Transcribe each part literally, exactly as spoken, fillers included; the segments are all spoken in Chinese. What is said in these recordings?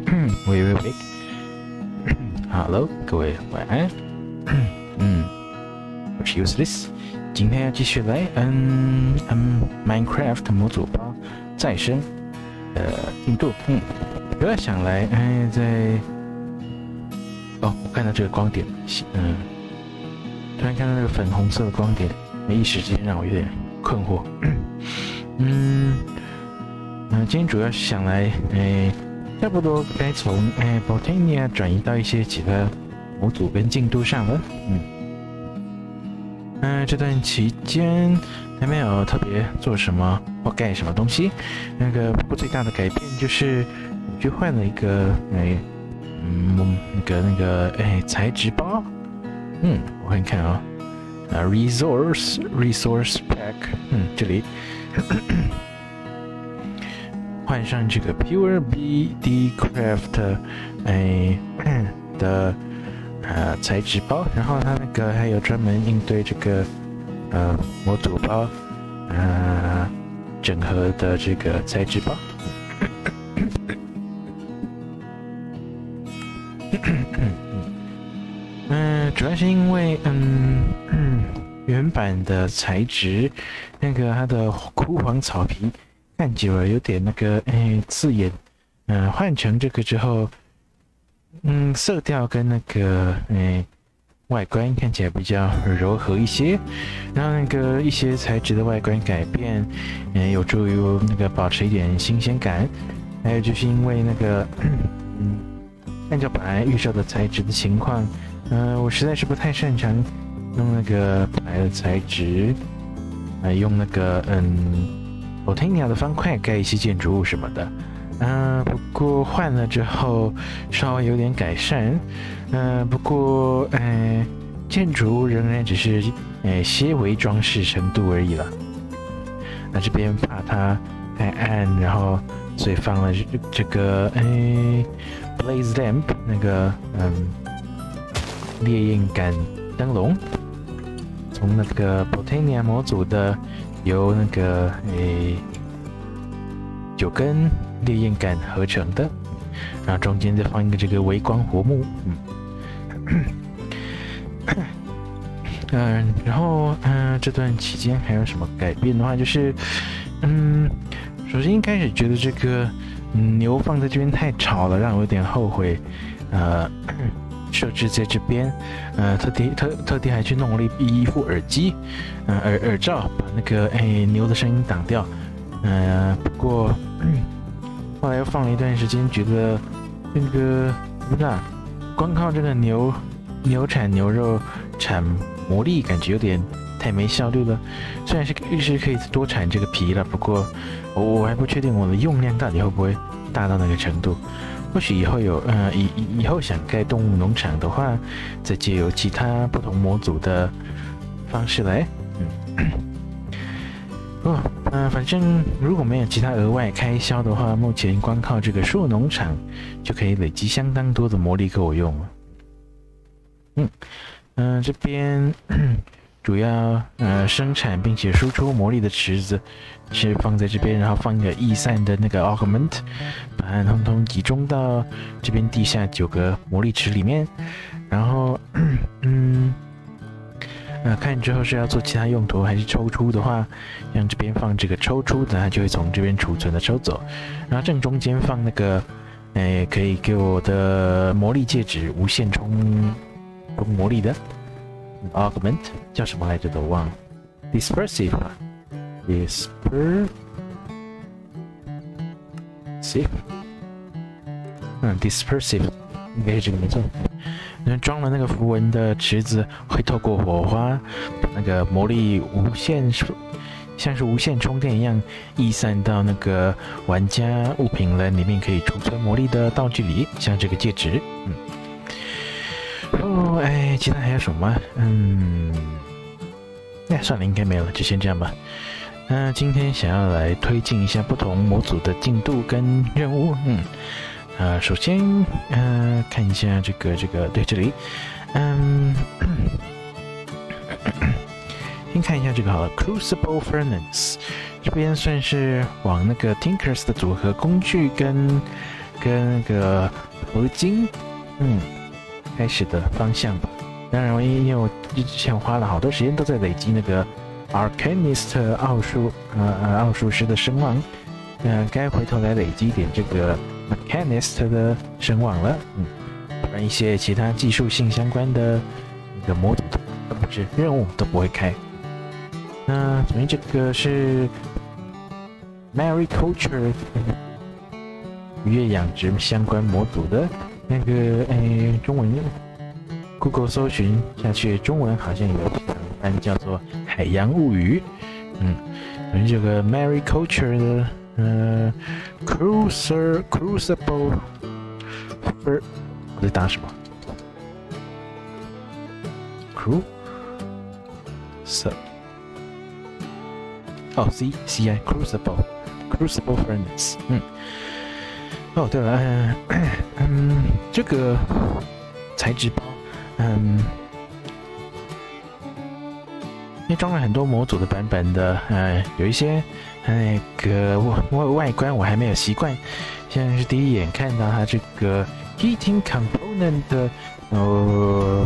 喂喂喂，Hello， 各位晚安。嗯，我是 Useless， 今天要继续来嗯嗯 Minecraft 模组包再生呃进度。嗯，主要想来哎在哦，我看到这个光点，嗯，突然看到那个粉红色的光点，一时之间让我有点困惑。嗯。嗯、呃，今天主要是想来，诶，差不多该从诶 Botania 转移到一些其他模组跟进度上了。嗯，嗯、呃，这段期间还没有特别做什么或盖什么东西。那个不过最大的改变就是我去换了一个诶，嗯，那个那个诶材质包。嗯，我看看啊、哦，啊 ，resource resource pack， 嗯，这里。换上这个 Pure B D Craft 哎的呃材质包，然后它那个还有专门应对这个呃模组包呃整合的这个材质包。嗯、呃，主要是因为嗯嗯原版的材质那个它的枯黄草皮。看久了有点那个哎刺眼，嗯、呃，换成这个之后，嗯，色调跟那个哎外观看起来比较柔和一些，然后那个一些材质的外观改变，嗯，有助于那个保持一点新鲜感。还有就是因为那个，嗯，按照本来预设的材质的情况，呃，我实在是不太擅长用那个本来的材质，来、呃、用那个嗯。Botania 的方块盖一些建筑物什么的，嗯、呃，不过换了之后稍微有点改善，嗯、呃，不过呃，建筑物仍然只是呃些微装饰程度而已了。那这边怕它太暗，然后所以放了这这个哎 Blaze Lamp 那个嗯烈焰感灯笼，从那个 Botania 模组的。由那个诶九根烈焰杆合成的，然后中间再放一个这个微光活木，嗯，嗯，然后嗯、呃、这段期间还有什么改变的话，就是嗯，首先一开始觉得这个、嗯、牛放在这边太吵了，让我有点后悔，呃。设置在这边，呃，特地特特地还去弄了一一副耳机，呃，耳耳罩，把那个哎牛的声音挡掉。呃，不过、嗯、后来又放了一段时间，觉得那个不是啊，光靠这个牛牛产牛肉产魔力，感觉有点太没效率了。虽然是是可以多产这个皮了，不过我我还不确定我的用量到底会不会大到那个程度。或许以后有，呃，以以后想盖动物农场的话，再借由其他不同模组的方式来，嗯，哦，嗯、呃，反正如果没有其他额外开销的话，目前光靠这个树农场就可以累积相当多的魔力给我用了。嗯，嗯、呃，这边主要呃生产并且输出魔力的池子是放在这边，然后放一个逸散的那个 augment， 把它通通集中到这边地下九个魔力池里面，然后嗯呃看之后是要做其他用途还是抽出的话，像这边放这个抽出的，它就会从这边储存的抽走，然后正中间放那个诶可以给我的魔力戒指无限充充魔力的。Augment 叫什么来着都忘了 ，Dispersive， Dispersive， 嗯 ，Dispersive 应该是这个没错。那装了那个符文的池子会透过火花，把那个魔力无限，像是无线充电一样，逸散到那个玩家物品栏里面可以储存魔力的道具里，像这个戒指，嗯。哦，哎，其他还有什么？嗯，哎，算了，应该没有了，就先这样吧。那、呃、今天想要来推进一下不同模组的进度跟任务，嗯，啊、呃，首先，呃，看一下这个这个，对，这里，嗯，先看一下这个好了 ，Crucible Furnace， 这边算是往那个 Tinkers 的组合工具跟跟那个头巾，嗯，开始的方向吧。当然，因为我之前花了好多时间都在累积那个 Arcanist 奥数呃呃奥数师的声望，呃，该回头来累积一点这个 Arcanist 的声望了，嗯，不然一些其他技术性相关的那个模组都不是任务都不会开。那总之这个是 Mariculture 渔业养殖相关模组的那个诶中文。Google 搜寻下去，中文好像有翻叫做海洋物语。嗯，等于这个 Mariculture 的呃 Cruiser Crucible Fur， 我在打什么 ？Cru Sub 哦 C C I Crucible Crucible Furnace。嗯，哦对了，嗯、呃、嗯，这个材质包。嗯，因为装了很多模组的版本的，呃，有一些那个外外观我还没有习惯，现在是第一眼看到它这个 heating component 的，呃，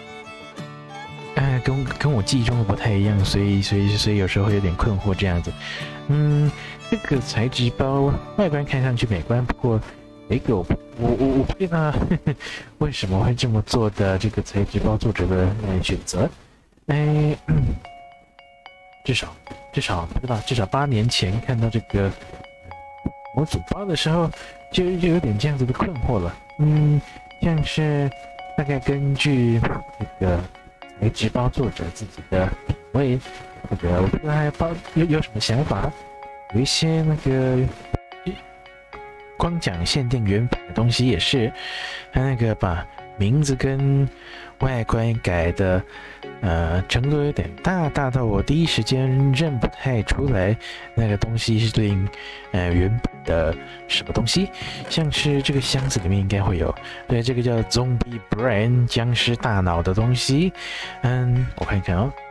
呃，跟跟我记忆中的不太一样，所以所以所以有时候会有点困惑这样子。嗯，这个材质包外观看上去美观，不过。诶，我我我我不知道为什么会这么做的这个材质包作者的呃选择，哎、嗯，至少至少不知道至少八年前看到这个模组包的时候，就就有点这样子的困惑了。嗯，像是大概根据这个材质包作者自己的品味，这个我不知道他包有有什么想法，有一些那个。光讲限定原版的东西也是，他那个把名字跟外观改的，呃，程度有点大，大到我第一时间认不太出来那个东西是对应呃原版的什么东西。像是这个箱子里面应该会有，对，这个叫 Zombie Brain 僵尸大脑的东西。嗯，我看一看哦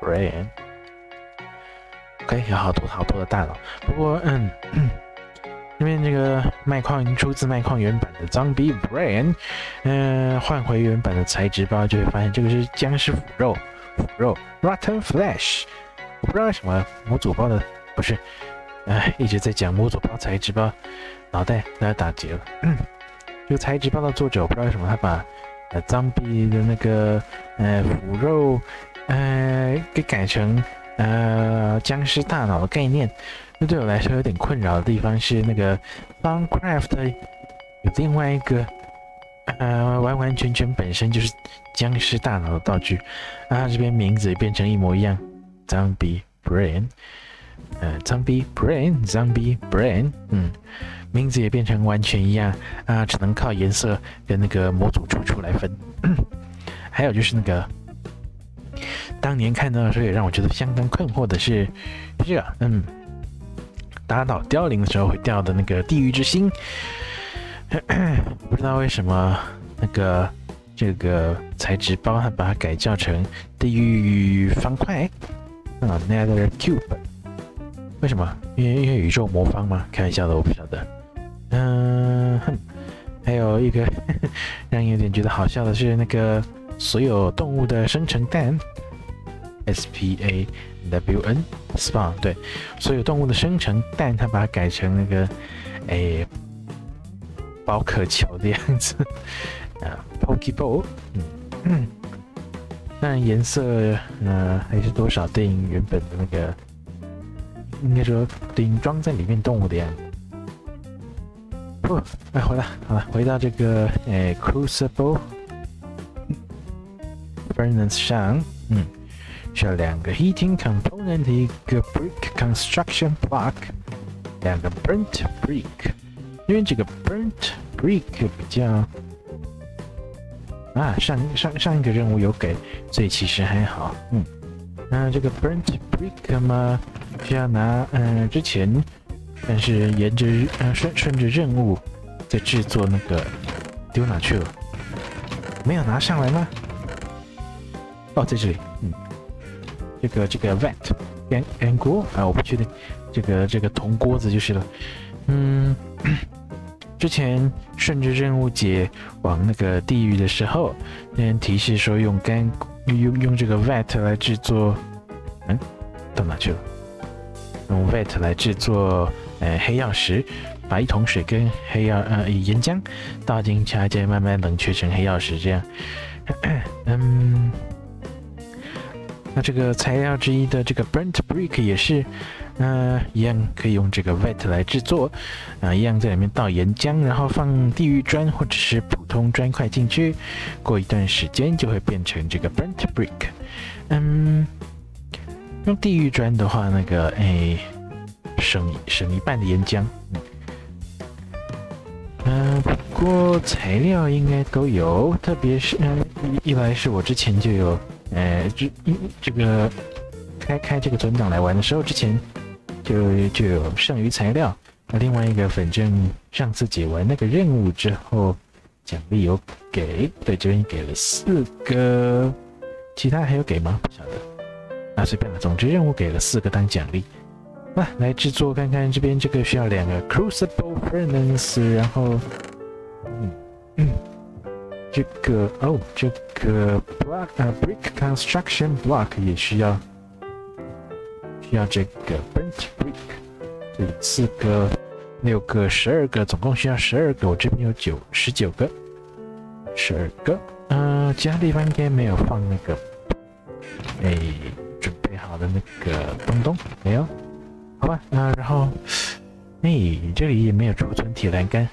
，Brain，OK， 有好多好多的大脑。不过，嗯。嗯这边这个麦矿出自麦矿原版的 Zombie Brain， 嗯、呃，换回原版的材质包就会发现这个是僵尸腐肉，腐肉 Rotten Flesh。我不知道为什么模组包的不是，哎，一直在讲模组包材质包，脑袋都要打结了。嗯，这个材质包的作者我不知道为什么他把呃 Zombie 的那个呃腐肉呃给改成呃僵尸大脑的概念。这对我来说有点困扰的地方是，那个 Funcraft 有另外一个，呃，完完全全本身就是僵尸大脑的道具，啊，这边名字也变成一模一样 ，Zombie Brain， 呃 ，Zombie Brain，Zombie Brain， 嗯，名字也变成完全一样，啊，只能靠颜色跟那个模组出处来分。还有就是那个，当年看到的时候也让我觉得相当困惑的是，这个，嗯。打倒凋零的时候会掉的那个地狱之心，不知道为什么那个这个材质包它把它改造成地狱方块啊 ，Nether Cube， 为什么？因为因为宇宙魔方吗？开玩笑的，我不晓得。嗯、呃，还有一个让人有点觉得好笑的是，那个所有动物的生成蛋 ，S P A W N spawn 对，所有动物的生成蛋，它把它改成那个诶宝可球的样子啊 ，Pokeball， 嗯嗯，但颜色呃还是多少对应原本的那个，应该说对应装在里面动物的样子。哦，哎，回来好了，回到这个诶 Crucible Furnace 上，嗯。需要两个 heating component， 一个 brick construction block， 两个 burnt brick。因为这个 burnt brick 比较啊，上上上一个任务有给，所以其实还好。嗯，那这个 burnt brick 嘛，需要拿呃之前，但是沿着呃顺顺着任务在制作那个丢哪去了？没有拿上来吗？哦，在这里。嗯。这个这个 vat 干干锅啊，我不确定，这个这个铜锅子就是了。嗯， 之前顺着任务解往那个地狱的时候，那人提示说用干用用这个 vat 来制作，嗯，到哪去了？用 vat 来制作呃黑曜石，把一桶水跟黑曜呃岩浆倒进去，再慢慢冷却成黑曜石，这样。嗯，那这个材料之一的这个 burnt brick 也是。呃，一样可以用这个 vat 来制作，啊、呃，一样在里面倒岩浆，然后放地狱砖或者是普通砖块进去，过一段时间就会变成这个 burnt brick。嗯，用地狱砖的话，那个哎，省省一半的岩浆。嗯，呃，不过材料应该都有，特别是嗯、呃，一来是我之前就有，呃，这这个开开这个存档来玩的时候，之前。就就有剩余材料，那另外一个，反正上次解完那个任务之后，奖励有给，对，这边给了四个，其他还有给吗？不晓得，啊，随便了，总之任务给了四个当奖励。那来制作看看，这边这个需要两个 Crucible Furnace， 然后，嗯嗯，这个哦，这个 Block 呃 Brick Construction Block 也需要。要这个 burnt brick， 这里四个、六个、十二个，总共需要十二个。我这边有九、十九个，十二个。呃，其他地方应该没有放那个，哎，准备好的那个东东没有？好吧，那、呃、然后，哎，这里也没有储存铁栏杆。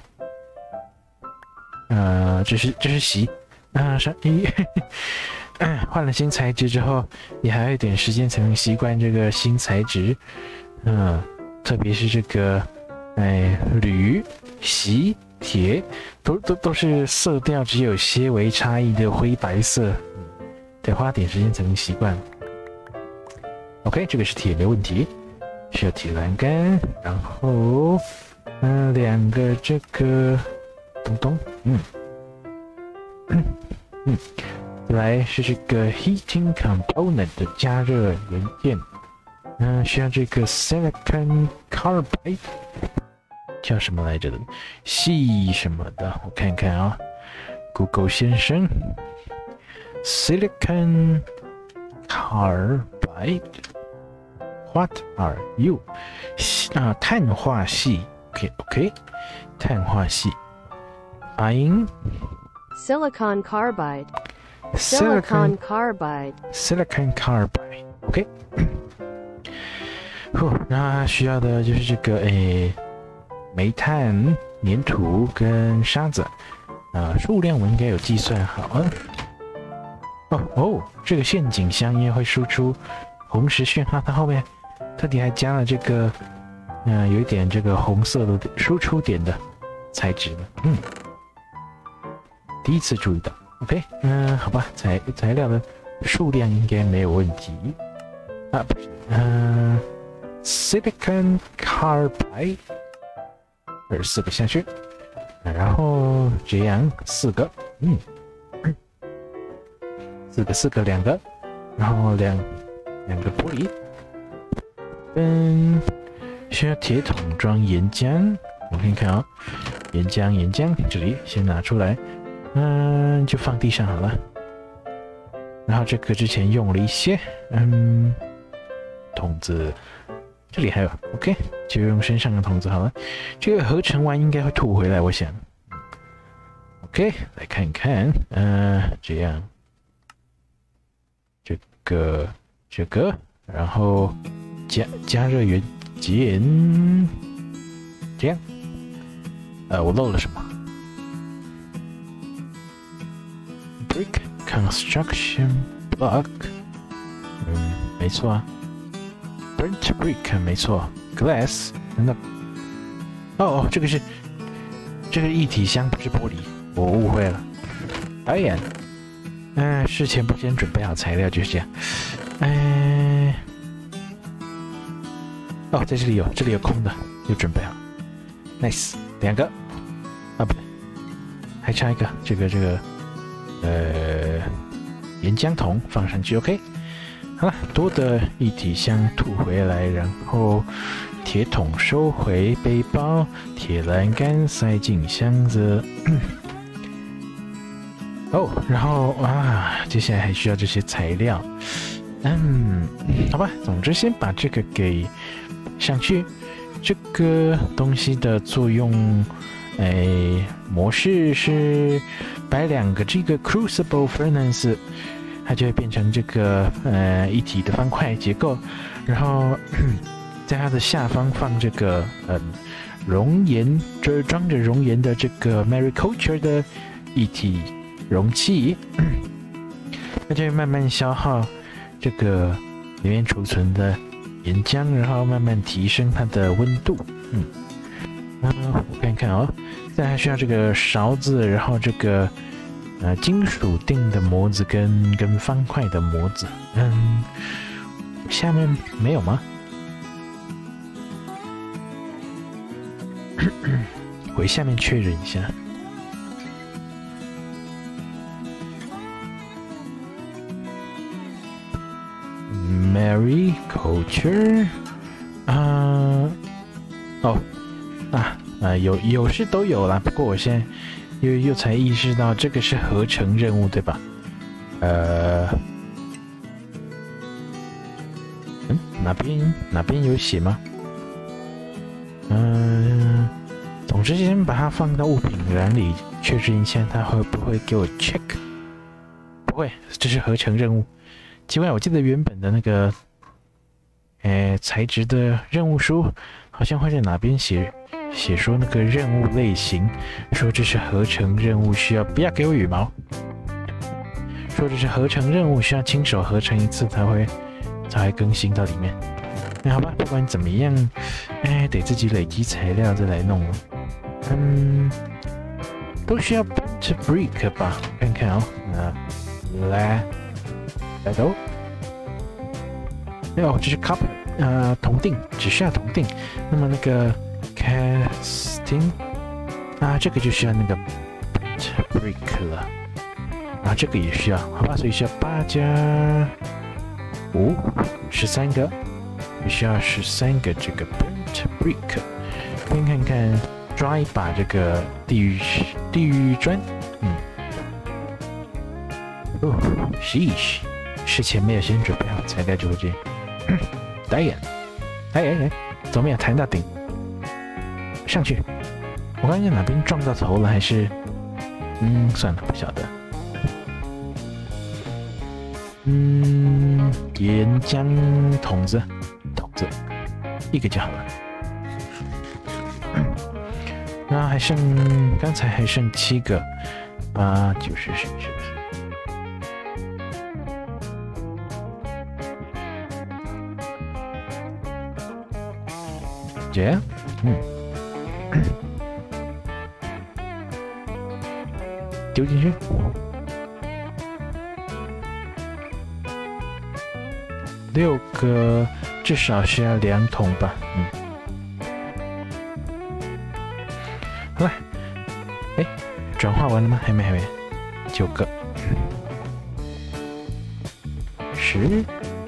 呃，这是这是席，啊、呃，上一。嗯，换了新材质之后，也还有一点时间才能习惯这个新材质。嗯，特别是这个，哎，铝、锡、铁，都都都是色调只有些微差异的灰白色，得花点时间才能习惯。OK， 这个是铁没问题，需要铁栏杆，然后，嗯、呃，两个这个东东，嗯，嗯嗯。来是这个 heating component 的加热元件，嗯、呃，需要这个 silicon carbide， 叫什么来着的？细什么的？我看看啊 ，Google 先生 ，silicon carbide，what are you？ 啊，碳化系 ，OK OK， 碳化系，发音 ，silicon carbide。Silicon carbide. Silicon carbide. OK 。哦，那需要的就是这个诶，煤炭、粘土跟沙子。啊、呃，数量我应该有计算好啊。哦哦，这个陷阱箱因为会输出红石讯号，它后面特地还加了这个，嗯、呃，有一点这个红色的输出点的材质的。嗯，第一次注意到。OK， 嗯、呃，好吧，材材料的数量应该没有问题啊，不是，嗯、呃、，silicon carbide， 二十四个下去，然后这样四个，嗯，四个四个两个，然后两两个玻璃，嗯，需要铁桶装岩浆，我看看啊、哦，岩浆岩浆，这里先拿出来。嗯，就放地上好了。然后这个之前用了一些，嗯，桶子，这里还有 ，OK， 就用身上的桶子好了。这个合成完应该会吐回来，我想。OK， 来看看，嗯、呃，这样，这个这个，然后加加热元件，这样，呃，我漏了什么？ Brick construction block， 嗯，没错啊。Burnt brick 没错 ，glass 真的。哦哦，这个是这个一体箱，不是玻璃，我误会了。导演，嗯、呃，事前不先准备好材料就是这样。哎、呃，哦，在这里有，这里有空的，有准备好。Nice， 两个，啊不对，还差一个，这个这个。 呃，岩浆桶放上去 ，OK。好了，多的一体箱吐回来，然后铁桶收回背包，铁栏杆塞进箱子。哦，然后啊，接下来还需要这些材料。嗯，好吧，总之先把这个给上去。这个东西的作用，哎，模式是摆两个这个 Crucible Furnace， 它就会变成这个呃一体的方块结构，然后在它的下方放这个嗯熔岩，就是装着熔岩的这个 Mariculture 的一体容器，它就会慢慢消耗这个里面储存的岩浆，然后慢慢提升它的温度。嗯，啊，我看看哦，再还需要这个勺子，然后这个呃金属锭的模子跟跟方块的模子。嗯，下面没有吗？回下面确认一下。Mariculture， 啊，哦，啊啊，有有是都有啦，不过我现在又又才意识到这个是合成任务，对吧？呃，嗯，哪边哪边有写吗？嗯、呃，总之先把它放到物品栏里，确认一下它会不会给我 check。不会，这是合成任务。奇怪，我记得原本的那个，诶，材质的任务书好像会在哪边写写说那个任务类型，说这是合成任务，需要不要给我羽毛，说这是合成任务，需要亲手合成一次才会才会更新到里面。那好吧，不管怎么样，哎，得自己累积材料再来弄了。嗯，都需要 print brick 吧？看看哦，那来。来走，哦，这是 copper， 呃，铜锭，只需要铜锭。那么那个 casting 啊，这个就需要那个 brick 了，啊，这个也需要，好吧，所以需要八加五，十三个，也需要十三个这个 burnt brick。先看看，抓一把这个地狱地狱砖，嗯，哦 ，sheesh。事前没有先准备好材料就会这样。导演，哎哎哎，怎么样？弹到顶，上去。我刚才在哪边撞到头了？还是……嗯，算了，不晓得。嗯，岩浆桶子，桶子，一个就好了。然后还剩，刚才还剩七个，八九十十十。这样，嗯，丢进去，六个，至少需要两桶吧，嗯，好了，哎，转化完了吗？还没，还没，九个，十。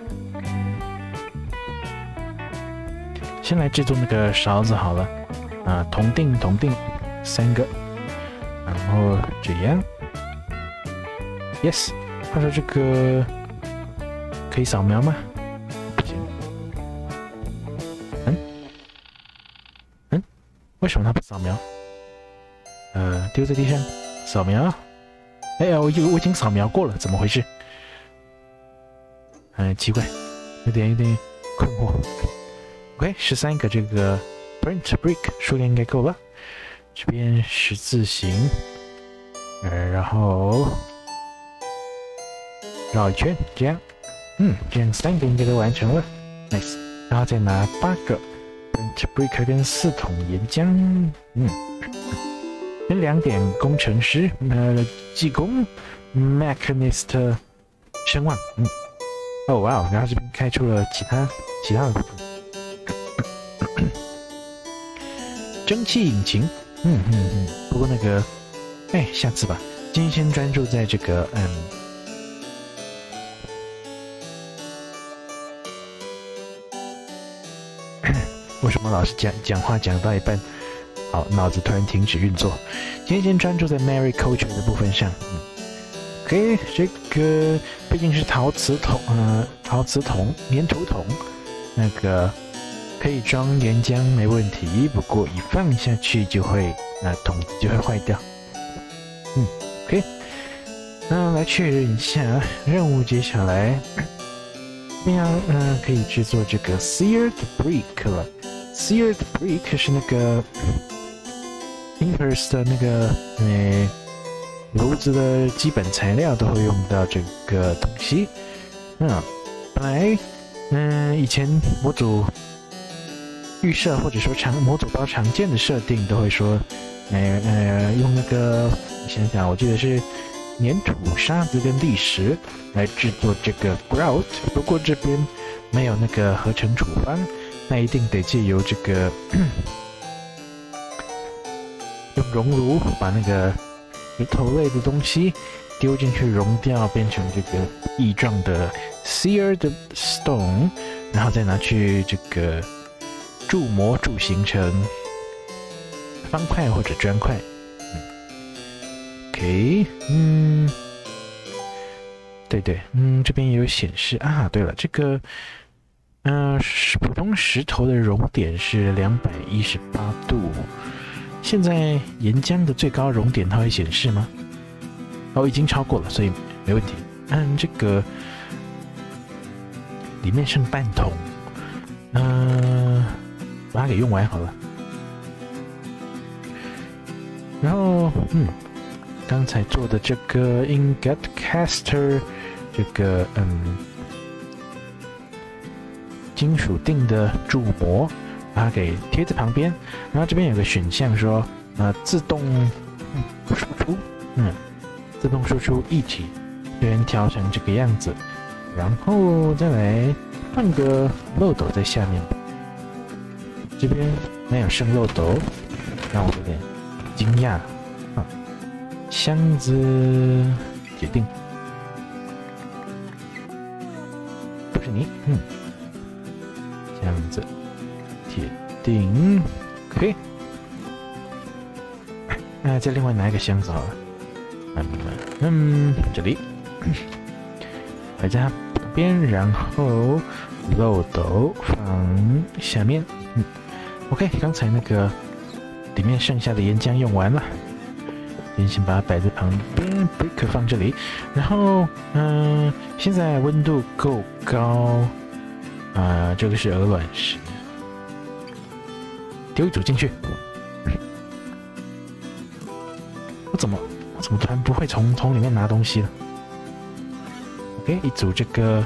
先来制作那个勺子好了，啊，铜锭铜锭三个，然后这样 ，yes。他说这个可以扫描吗？不行。嗯嗯，为什么他不扫描？呃，丢在地上，扫描。哎呀，我我已经扫描过了，怎么回事？嗯，奇怪，有点有点困惑。OK， 十三个这个 burnt brick 数量应该够了。这边十字形，呃，然后绕一圈，这样，嗯，这样三个应该都完成了 ，nice。然后再拿八个 burnt brick 跟四桶岩浆，嗯，跟两点工程师，呃，技工 ，mechanist 声望，嗯，哦哇哦，然后这边开出了其他其他的部分。蒸汽引擎，嗯嗯嗯，不过那个，哎，下次吧。今天先专注在这个，嗯， 为什么老是讲讲话讲到一半，好，脑子突然停止运作？今天先专注在 Mariculture 的部分上。嗯 OK， 这个毕竟是陶瓷桶，呃，陶瓷桶、粘土桶，那个可以装岩浆没问题，不过一放下去就会，那桶子就会坏掉。嗯 ，OK， 那来确认一下任务，接下来这样，嗯、呃，可以制作这个 seared brick 了。seared brick 是那个 Inverse 的那个，呃。炉子的基本材料都会用到这个东西。嗯，本来，嗯，以前模组预设或者说常模组包常见的设定都会说，呃呃，用那个，想想，我记得是粘土、沙子跟砾石来制作这个 grout。不过这边没有那个合成处方，那一定得借由这个用熔炉把那个石头类的东西丢进去熔掉，变成这个液状的 seared stone， 然后再拿去这个铸模铸形成方块或者砖块。嗯 OK， 嗯，对对，嗯，这边也有显示啊。对了，这个，嗯、呃，普通石头的熔点是两百一十八度。现在岩浆的最高熔点它会显示吗？哦，已经超过了，所以没问题。嗯，这个里面剩半桶，嗯、呃，把它给用完好了。然后，嗯，刚才做的这个 ingot caster， 这个嗯金属锭的铸模。把它给贴在旁边，然后这边有个选项说，呃，自动输出，嗯，自动输出液体，这边调成这个样子，然后再来放个漏斗在下面，这边没有剩漏斗，让我有点惊讶。啊，箱子铁定，不是你，嗯，这样子。铁定 ，OK。那再另外拿一个箱子好了。嗯嗯，这里摆在它旁边，然后漏斗放下面。嗯 ，OK。刚才那个里面剩下的岩浆用完了，先先把它摆在旁边 ，brick 放这里。然后，嗯、呃，现在温度够高，啊、呃，这个是鹅卵石。丢一组进去，我怎么我怎么突然不会从从里面拿东西了 ？OK， 一组这个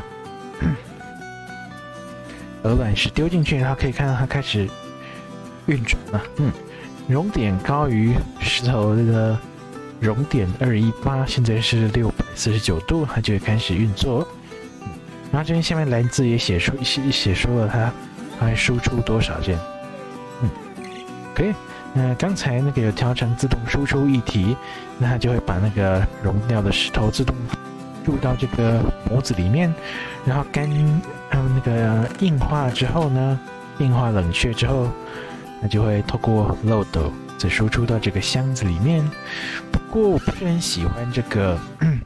鹅卵石丢进去，然后可以看到它开始运转了。嗯，熔点高于石头的熔点二一八，现在是六百四十九度，它就会开始运作。嗯，然后这边下面蓝字也写出写写出了它它会输出多少件。OK， 那刚才那个有调成自动输出液体，那它就会把那个熔掉的石头自动入到这个模子里面，然后干，嗯，那个硬化之后呢，硬化冷却之后，它就会透过漏斗再输出到这个箱子里面。不过我不是很喜欢这个嗯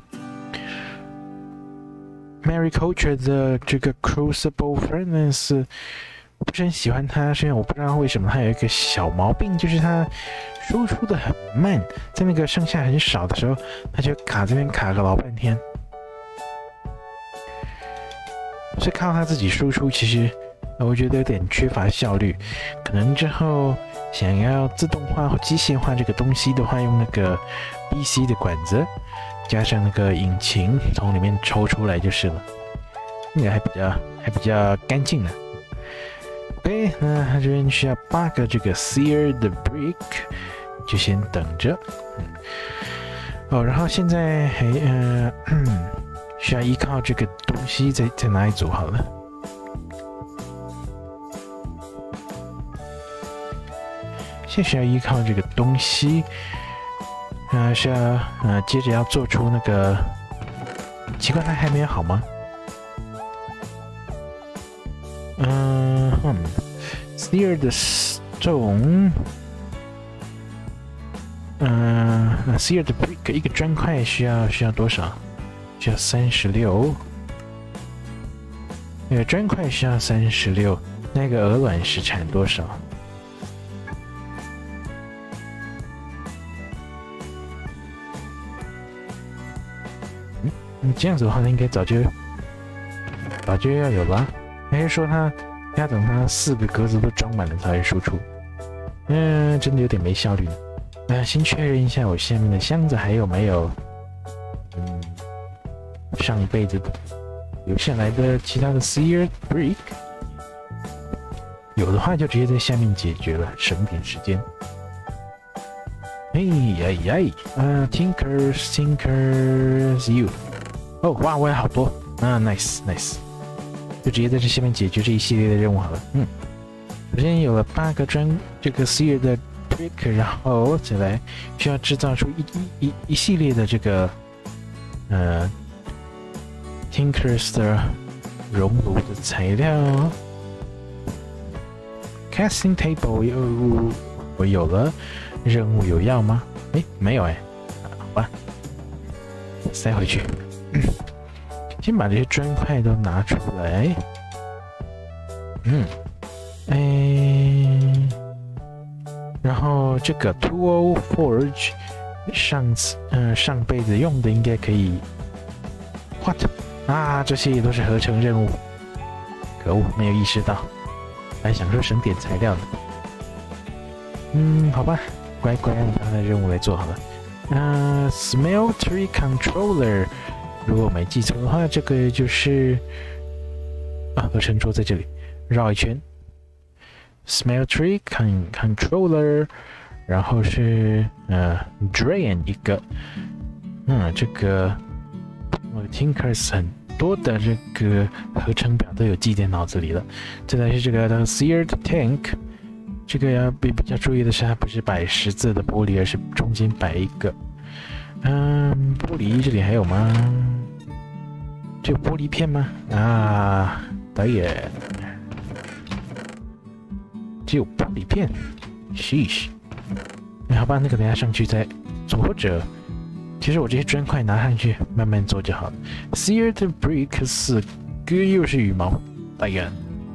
Mariculture 的这个 Crucible Furnace。我不是很喜欢它，虽然我不知道为什么它有一个小毛病，就是它输出的很慢，在那个剩下很少的时候，它就卡这边卡个老半天。所以靠它自己输出，其实我觉得有点缺乏效率。可能之后想要自动化或机械化这个东西的话，用那个 B C 的管子，加上那个引擎从里面抽出来就是了，那个还比较还比较干净呢。OK， 那它这边需要八个这个 seared brick， 就先等着。嗯、哦，然后现在还呃需要依靠这个东西再再拿一组好了。现在需要依靠这个东西，呃，是要呃接着要做出那个，奇怪，它还没有好吗？嗯、呃、嗯， Sear 的 Stone， 嗯、呃、，Sear 的 Brick 一个砖块需要需要多少？需要三十六。那个砖块需要三十六，那个鹅卵石产多少？嗯，你这样子的话，那应该早就早就要有了。还是说他要等他四个格子都装满了才会输出？嗯，真的有点没效率。那先确认一下我下面的箱子还有没有，嗯，上辈子留下来的其他的 Sear Brick， 有的话就直接在下面解决了，省点时间。哎呀呀，啊 ，Tinkers Tinkers You， 哦哇，我有好多啊 ，nice nice， 就直接在这下面解决这一系列的任务好了。嗯，首先有了八个砖这个 Sear 的 Brick， 然后再来需要制造出一一一一系列的这个呃。Tinkers 的熔炉的材料 ，Casting Table 有我有了，任务有要吗？哎，没有哎，好吧，塞回去。先把这些砖块都拿出来。嗯，哎，然后这个 Tool Forge 上次嗯、呃、上辈子用的应该可以 ，what？啊，这些也都是合成任务，可恶，没有意识到，还想说省点材料呢。嗯，好吧，乖乖按他的任务来做好了。呃 ，Smeltery Controller， 如果我没记错的话，这个就是啊，合成桌在这里，绕一圈。Smeltery Con Controller， 然后是呃 Drain 一个，嗯，这个我 Tinkers 很多的这个合成表都有记在脑子里了。再来是这个 Seared Tank， 这个要比比较注意的是，它不是摆十字的玻璃，而是中间摆一个。嗯，玻璃这里还有吗？这有玻璃片吗？啊，导演，只有玻璃片 ，sheesh。好吧，那个等下上去再做，或者。其实我这些砖块拿上去慢慢做就好了。Seared Brick 四个又是羽毛，哎呀，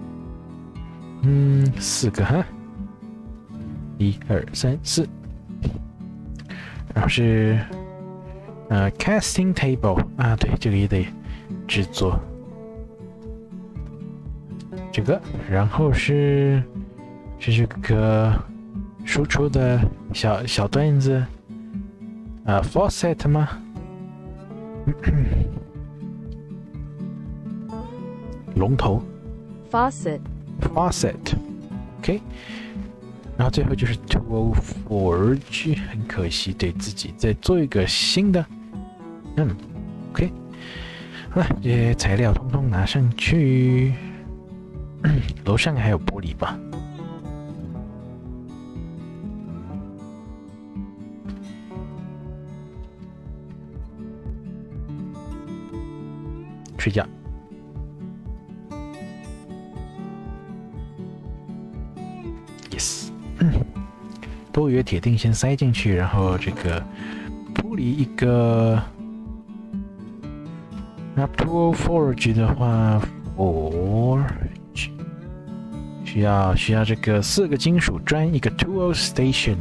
嗯，四个哈，一二三四，然后是呃 Casting Table 啊，对，这个也得制作这个，然后是是这个输出的小小段子。呃 ，faucet 吗？龙头 faucet faucet，OK， 然后最后就是 Tool Forge， 很可惜得自己再做一个新的，嗯 ，OK， 好了，这些材料通通拿上去，楼上还有玻璃吧？睡觉。Yes， 多余的铁锭先塞进去，然后这个玻璃一个。那 Tool Forge 的话 ，Forge 需要需要这个四个金属砖，一个 Tool Station。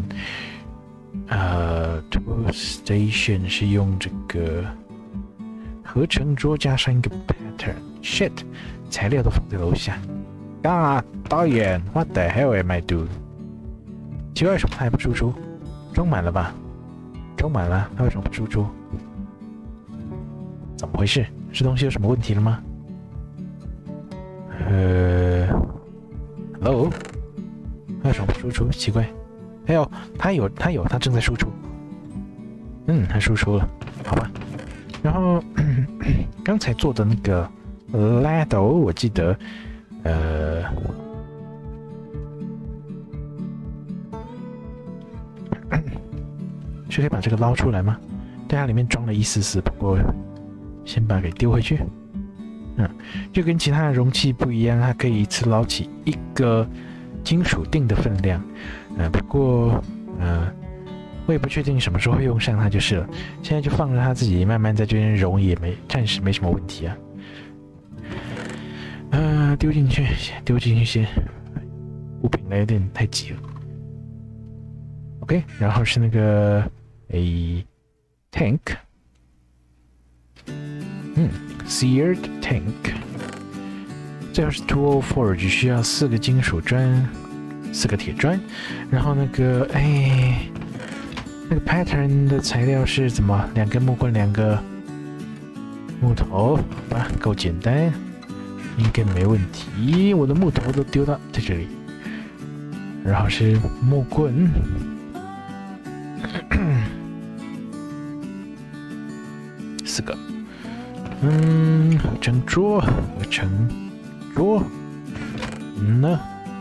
呃 ，Tool Station 是用这个。合成桌加上一个 pattern，shit， 材料都放在楼下。啊，导演 ，what the hell am I doing？ 奇怪，为什么它还不输出？装满了吧？装满了，它为什么不输出？怎么回事？是东西有什么问题了吗？呃 ，hello， 它为什么不输出？奇怪。还有，它有，它有，它正在输出。嗯，它输出了，好吧。然后刚才做的那个 ladle， 我记得，呃，是可以把这个捞出来吗？对，它里面装了一丝丝，不过先把它给丢回去。嗯，就跟其他的容器不一样，它可以一次捞起一个金属锭的分量。呃，不过呃，我也不确定什么时候会用上它就是了。现在就放着它自己慢慢在这边融，也没暂时没什么问题啊。呃，丢进去，丢进去先。物品来有点太急了。OK， 然后是那个 a tank， 嗯 ，seared tank。最后是 tool forge， 需要四个金属砖，四个铁砖，然后那个哎，那个 pattern 的材料是怎么？两根木棍，两个木头，好吧，够简单，应该没问题。我的木头都丢到在这里。然后是木棍，四个，嗯，合成桌，合成桌，嗯呢，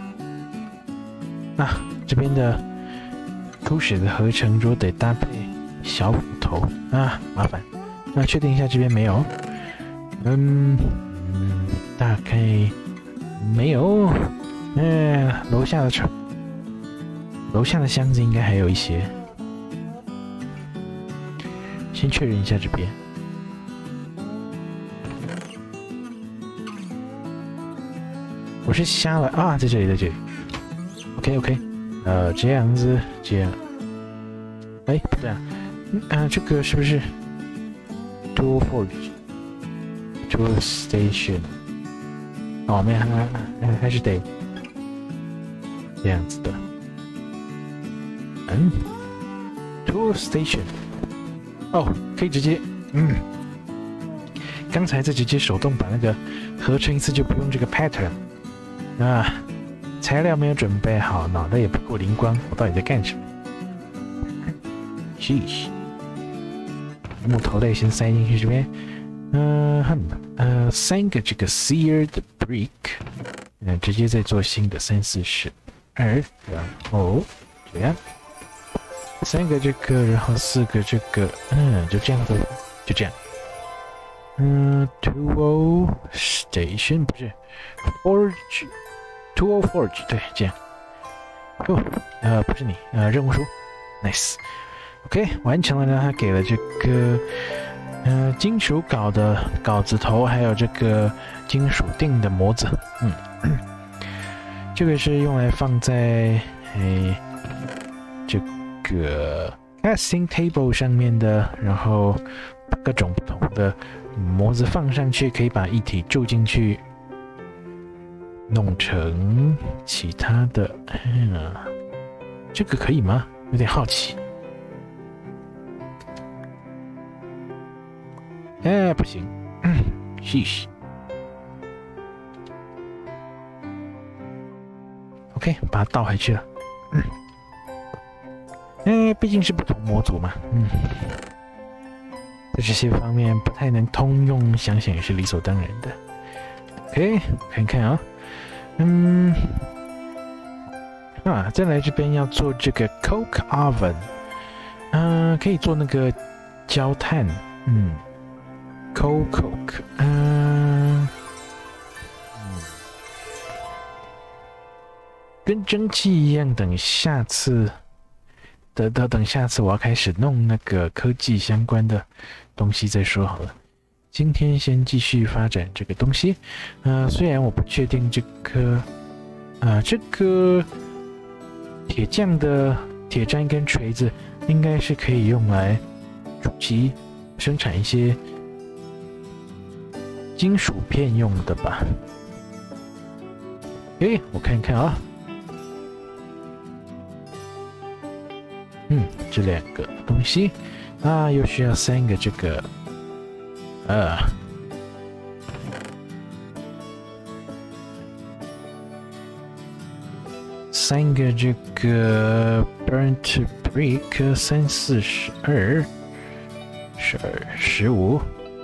啊，这边的初始的合成桌得搭配小斧头啊，麻烦，那确定一下这边没有，嗯嗯，大概没有，嗯，楼下的车。楼下的箱子应该还有一些，先确认一下这边。我是瞎了啊，在这里，在这里。OK OK， 呃，这样子，这样。哎，不对啊，嗯、呃，这个是不是 Tool Forge、Tool Station？ 哦，没有，还还是得这样子的。嗯 ，Tool Station， 哦，可以直接，嗯，刚才再直接手动把那个合成一次就不用这个 pattern 啊，材料没有准备好，脑袋也不够灵光，我到底在干什么？嘘，木头类先塞进去这边，嗯、呃，呃，三个这个 seared brick， 嗯，直接再做新的三四十二，然后这样。三个这个，然后四个这个，嗯，就这样子，就这样。嗯 ，Tool Station 不是 Forge，Tool Forge 对，这样。哦，呃，不是你，呃，任务书 ，nice。OK， 完成了呢，他给了这个呃金属镐的镐子头，还有这个金属锭的模子，嗯，这个是用来放在诶这个。这个 casting table 上面的，然后各种不同的模子放上去，可以把液体注进去，弄成其他的。嗯，这个可以吗？有点好奇。哎，不行，嘘嘘。OK， 把它倒回去了。嗯。哎，毕竟是不同模组嘛，嗯，在这些方面不太能通用，想想也是理所当然的。OK， 看看啊，嗯，啊，再来这边要做这个 coke oven， 嗯、呃，可以做那个焦炭，嗯 ，coke coke， 嗯、呃，跟蒸汽一样，等下次。等等等，下次我要开始弄那个科技相关的东西再说好了。今天先继续发展这个东西。呃，虽然我不确定这个，呃，这个铁匠的铁砧跟锤子应该是可以用来初期生产一些金属片用的吧。诶，我看看啊。嗯，这两个东西啊，又需要三个这个，呃，三个这个 burnt brick， 三四十二，十二十五，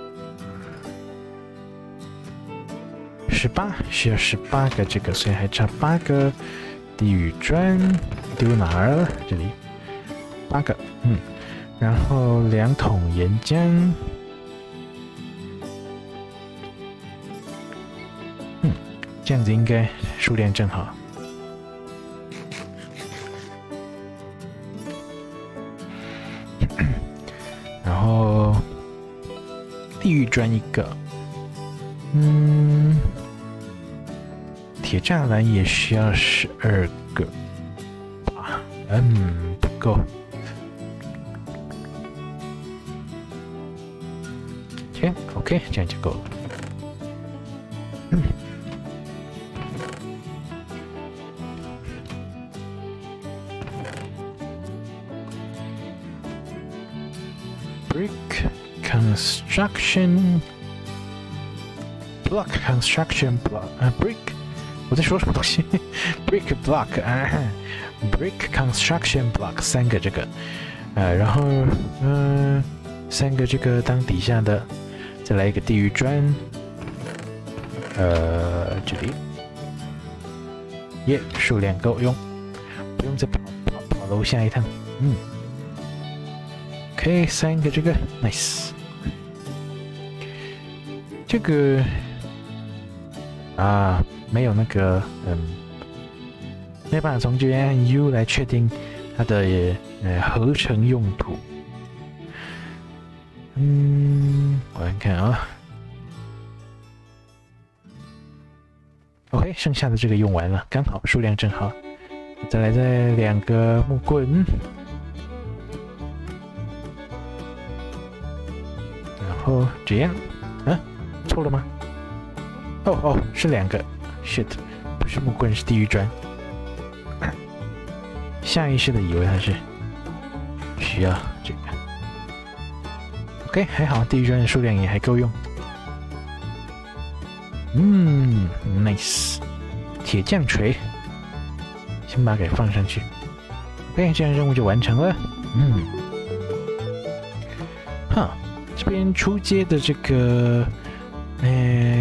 十八，需要十八个这个，所以还差八个地狱砖，丢哪儿了？这里。八个，嗯，然后两桶岩浆，嗯，这样子应该数量正好。 然后地狱砖一个，嗯，铁栅栏也需要十二个吧？嗯，不够。OK OK， 这样就够了。嗯。Brick construction block construction block 啊、uh, brick， 我在说什么东西？brick block 啊、uh, ，brick construction block 三个这个，呃，然后嗯、呃，三个这个当底下的，再来一个地狱砖，呃，这里，耶，数量够用，不用再跑跑跑楼下一趟，嗯。OK， 三个这个 ，nice。这个啊，没有那个，嗯，没办法从这边按 U 来确定它的呃合成用途。嗯，我看看啊。OK， 剩下的这个用完了，刚好数量正好。再来这两个木棍。哦，这样，啊，错了吗？哦哦，是两个 ，shit， 不是木棍，是地狱砖。下意识的以为它是需要这个。OK， 还好，地狱砖的数量也还够用。嗯 ，nice， 铁匠锤，先把它给放上去。OK， 这样任务就完成了。嗯，哈。这边出街的这个，呃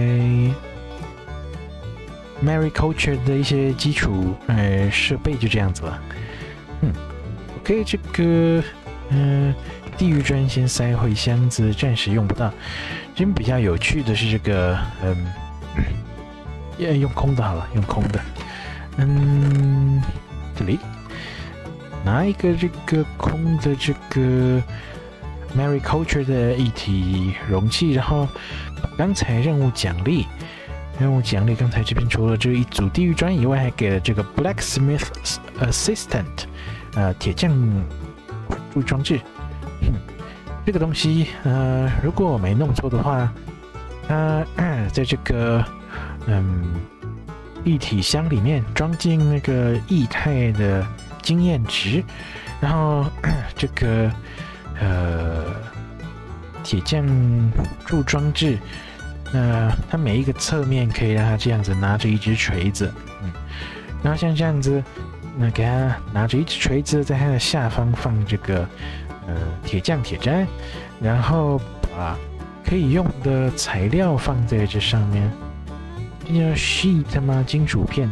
，Mariculture 的一些基础呃设备就这样子了。嗯 ，OK， 这个，嗯、呃，地狱砖先塞回箱子，暂时用不到。这边比较有趣的是这个，嗯，也用空的好了，用空的。嗯，这里拿一个这个空的这个。Mariculture 的一体容器，然后刚才任务奖励，任务奖励刚才这边除了这一组地狱砖以外，还给了这个 Blacksmith Assistant， 呃，铁匠辅助装置。嗯，这个东西，呃，如果我没弄错的话，它、呃、在这个嗯一体箱里面装进那个液态的经验值，然后、呃、这个。呃，铁匠助装置，那、呃、它每一个侧面可以让它这样子拿着一只锤子，嗯，然后像这样子，那给它拿着一只锤子，在它的下方放这个呃铁匠铁砧，然后把可以用的材料放在这上面，这叫 sheet 吗？金属片。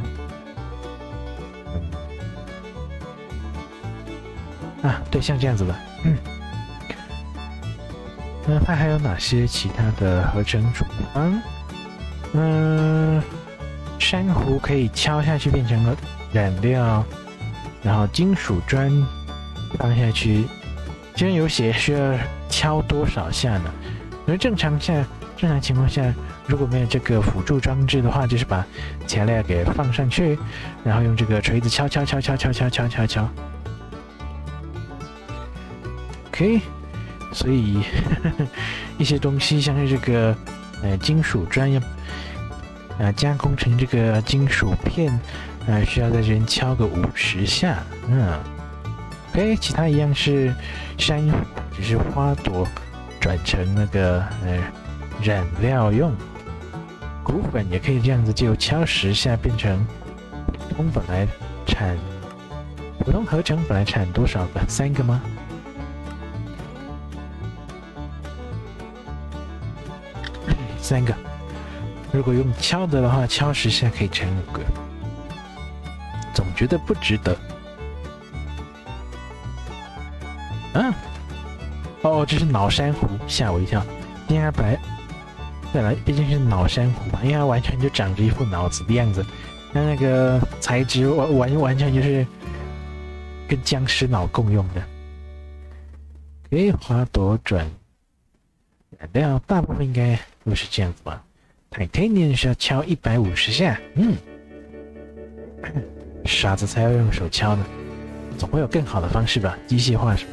嗯、啊，对，像这样子的，嗯。那它还有哪些其他的合成处方？嗯，珊瑚可以敲下去变成了染料，然后金属砖放下去，这边有写需要敲多少下呢？而正常下，正常情况下，如果没有这个辅助装置的话，就是把材料给放上去，然后用这个锤子敲敲敲敲敲敲敲敲敲。OK。所以呵呵一些东西像是这个呃金属砖要呃加工成这个金属片，呃需要在这边敲个五十下，嗯 ，OK， 其他一样是珊瑚，只是花朵转成那个呃染料用，骨粉也可以这样子，就敲十下变成普通本来产普通合成本来产多少个？三个吗？三个，如果用敲的的话，敲十下可以成五个，总觉得不值得。啊，哦，这是脑珊瑚，吓我一跳。应该本来再来，毕竟是脑珊瑚嘛，因为它完全就长着一副脑子的样子，那那个材质完完完全就是跟僵尸脑共用的。 OK， 花朵转染料，大部分应该都是这样子吧。Titanium 是要敲一百五十下，嗯，傻子才要用手敲呢，总会有更好的方式吧？机械化什么？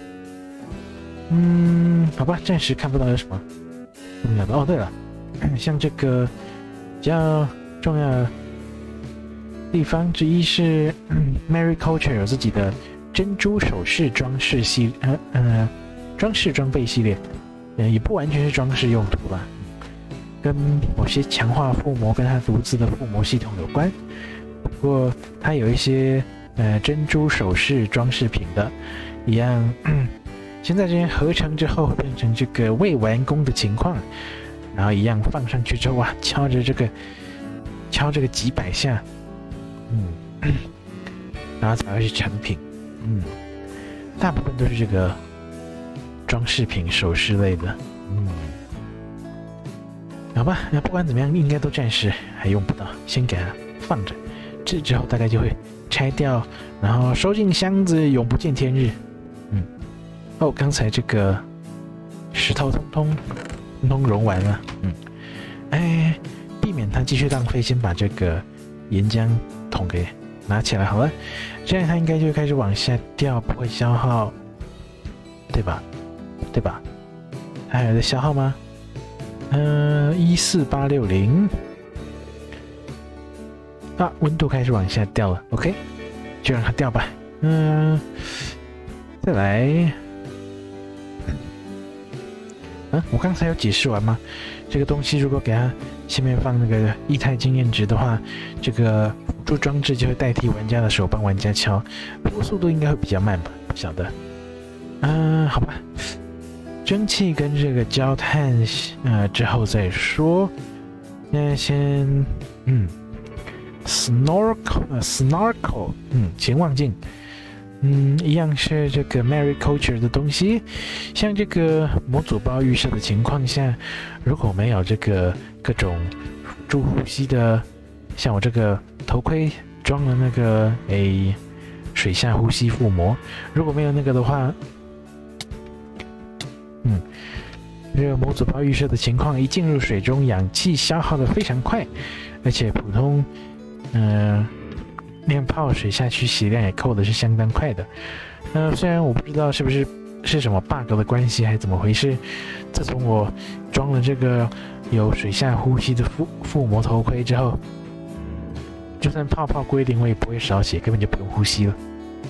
嗯，好吧，暂时看不到有什么重要的。哦，对了，像这个比较重要的地方之一是、嗯、，Mary Culture 有自己的珍珠首饰装饰系，呃呃，装饰装备系列，呃，也不完全是装饰用途吧，跟某些强化附魔跟它独自的附魔系统有关。不过它有一些呃珍珠首饰装饰品的，一样。嗯现在这些合成之后变成这个未完工的情况，然后一样放上去之后啊，敲着这个敲这个几百下，嗯，然后才会是成品，嗯，大部分都是这个装饰品、首饰类的，嗯，好吧，那不管怎么样，应该都暂时还用不到，先给它放着，这之后大概就会拆掉，然后收进箱子，永不见天日，嗯。哦，刚才这个石头通通通通融完了，嗯，哎，避免它继续浪费，先把这个岩浆桶给拿起来好了，这样它应该就开始往下掉，不会消耗，对吧？对吧？它还有在消耗吗？嗯、呃，一四八六零，啊，温度开始往下掉了 ，OK， 就让它掉吧，嗯、呃，再来。啊，我刚才有解释完吗？这个东西如果给它下面放那个液态经验值的话，这个辅助装置就会代替玩家的手帮玩家敲，不过速度应该会比较慢吧？不晓得。嗯、呃，好吧，蒸汽跟这个焦炭，呃，之后再说。现在先，嗯 ，snorkel， 呃 ，snorkel， 嗯，潜望镜。嗯，一样是这个 Mary Culture 的东西，像这个模组包预设的情况下，如果没有这个各种辅助呼吸的，像我这个头盔装了那个诶水下呼吸附魔，如果没有那个的话，嗯，这个模组包预设的情况，一进入水中，氧气消耗的非常快，而且普通，嗯、呃。连泡水下去洗量也扣的是相当快的，呃，虽然我不知道是不是是什么 bug 的关系还是怎么回事，自从我装了这个有水下呼吸的附附魔头盔之后，就算泡泡归零我也不会少血，根本就不用呼吸了。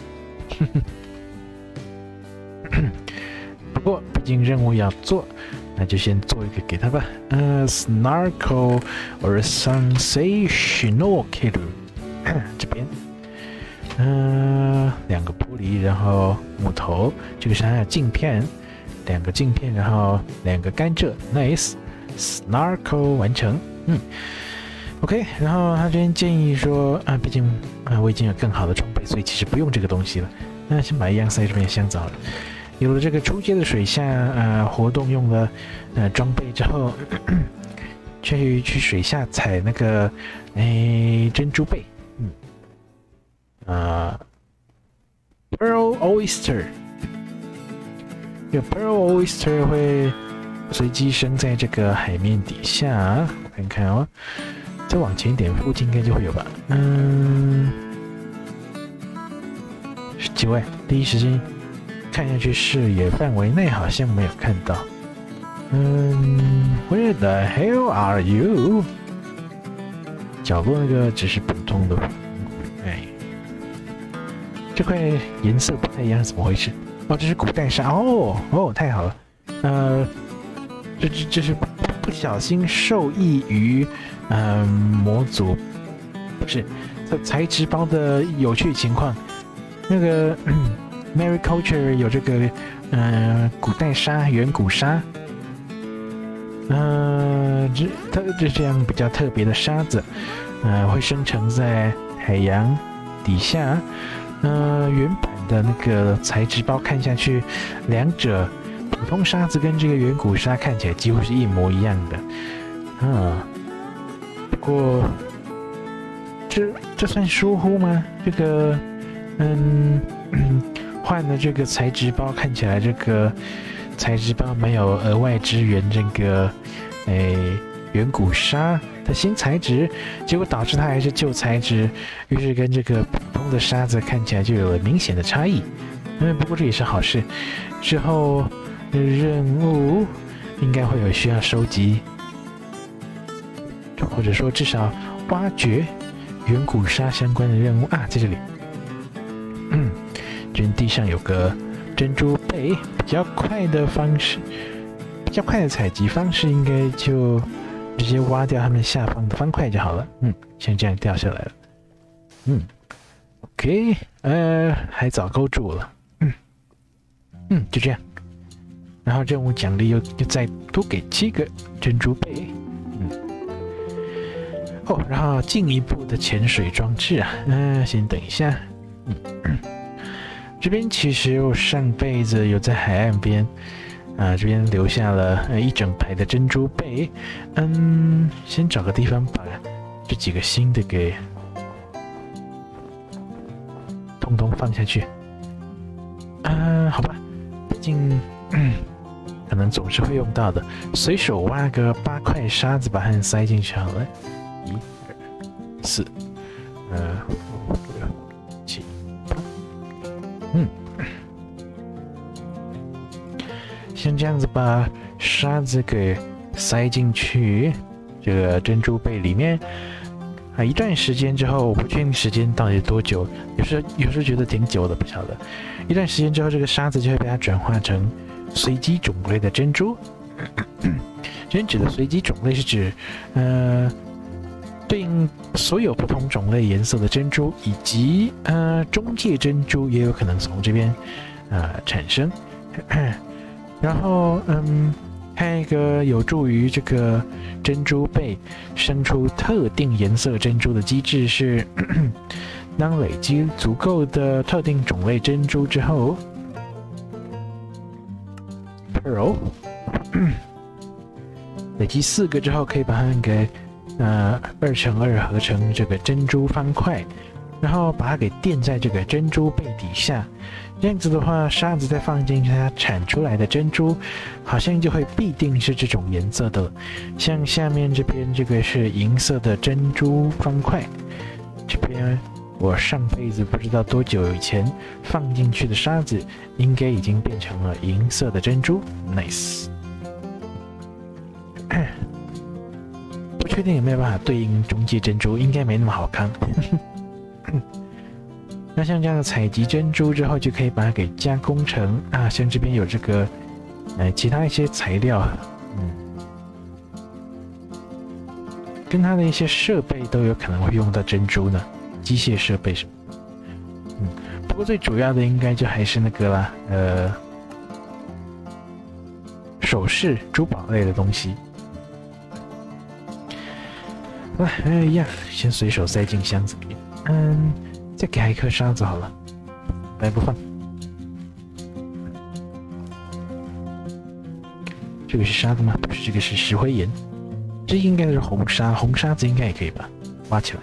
不过毕竟任务要做，那就先做一个给他吧。呃 ，Snarkle or Sensational Killer。这边，嗯、呃，两个玻璃，然后木头，这个是它的镜片，两个镜片，然后两个甘蔗 ，nice，snarkle 完成，嗯 ，OK， 然后他这边建议说，啊，毕竟啊我已经有更好的装备，所以其实不用这个东西了，那先把一样塞这边箱子好了。有了这个初阶的水下呃活动用的呃装备之后，去去水下采那个诶珍珠贝。嗯，啊、呃、，Pearl Oyster， 这个 Pearl Oyster 会随机生在这个海面底下，我看看哦，再往前一点，附近应该就会有吧。嗯，十几位，第一时间看下去视野范围内好像没有看到。嗯 ，Where the hell are you？角落那个只是普通的，哎，这块颜色不太一样，怎么回事？哦，这是古代沙，哦哦，太好了，呃，这这这是不小心受益于嗯、呃、模组，不是这材质包的有趣情况，那个、嗯、Mary Culture 有这个呃古代沙、远古沙。呃，这它这这样比较特别的沙子，呃，会生成在海洋底下。呃，原版的那个材质包看下去，两者普通沙子跟这个远古沙看起来几乎是一模一样的。嗯，不过这这算疏忽吗？这个，嗯， 换了这个材质包，看起来这个材质包没有额外支援这个诶远古鲨的新材质，结果导致它还是旧材质，于是跟这个普通的沙子看起来就有了明显的差异。嗯，不过这也是好事，之后任务应该会有需要收集，或者说至少挖掘远古鲨相关的任务啊，在这里。嗯，这边地上有个珍珠贝，比较快的方式，比较快的采集方式应该就直接挖掉它们下方的方块就好了。嗯，像这样掉下来了。嗯 ，OK， 呃，海藻勾住了。嗯，嗯，就这样。然后任务奖励又又再多给七个珍珠贝。嗯，哦，然后进一步的潜水装置啊，嗯、呃，先等一下。嗯，这边其实我上辈子有在海岸边，啊、呃，这边留下了呃一整排的珍珠贝，嗯，先找个地方把这几个新的给通通放下去，啊、呃，好吧，毕竟，嗯，可能总是会用到的，随手挖个八块沙子把它们塞进去好了，一、二、四，呃，五、六、七。嗯，像这样子把沙子给塞进去这个珍珠贝里面啊，一段时间之后，我不确定时间到底多久，有时候有时候觉得挺久的，不晓得。一段时间之后，这个沙子就会被它转化成随机种类的珍珠。这边指的随机种类是指，呃。对应所有不同种类颜色的珍珠，以及呃中介珍珠也有可能从这边呃产生。然后嗯，还有一个有助于这个珍珠贝生出特定颜色珍珠的机制是，当累积足够的特定种类珍珠之后 ，pearl 累积四个之后，可以把它们给。呃，二乘二合成这个珍珠方块，然后把它给垫在这个珍珠贝底下，这样子的话，沙子再放进去，它产出来的珍珠，好像就会必定是这种颜色的了。像下面这边这个是银色的珍珠方块，这边我上辈子不知道多久以前放进去的沙子，应该已经变成了银色的珍珠 ，nice。不确定有没有办法对应中介珍珠，应该没那么好看。那像这样的采集珍珠之后，就可以把它给加工成啊，像这边有这个，呃，其他一些材料，嗯，跟它的一些设备都有可能会用到珍珠呢，机械设备什么的。嗯，不过最主要的应该就还是那个啦，呃，首饰、珠宝类的东西。啊，呃，一样，先随手塞进箱子里。嗯，再给他一颗沙子好了，来不放。这个是沙子吗？不是，这个是石灰岩。这应该是红沙，红沙子应该也可以吧？挖起来。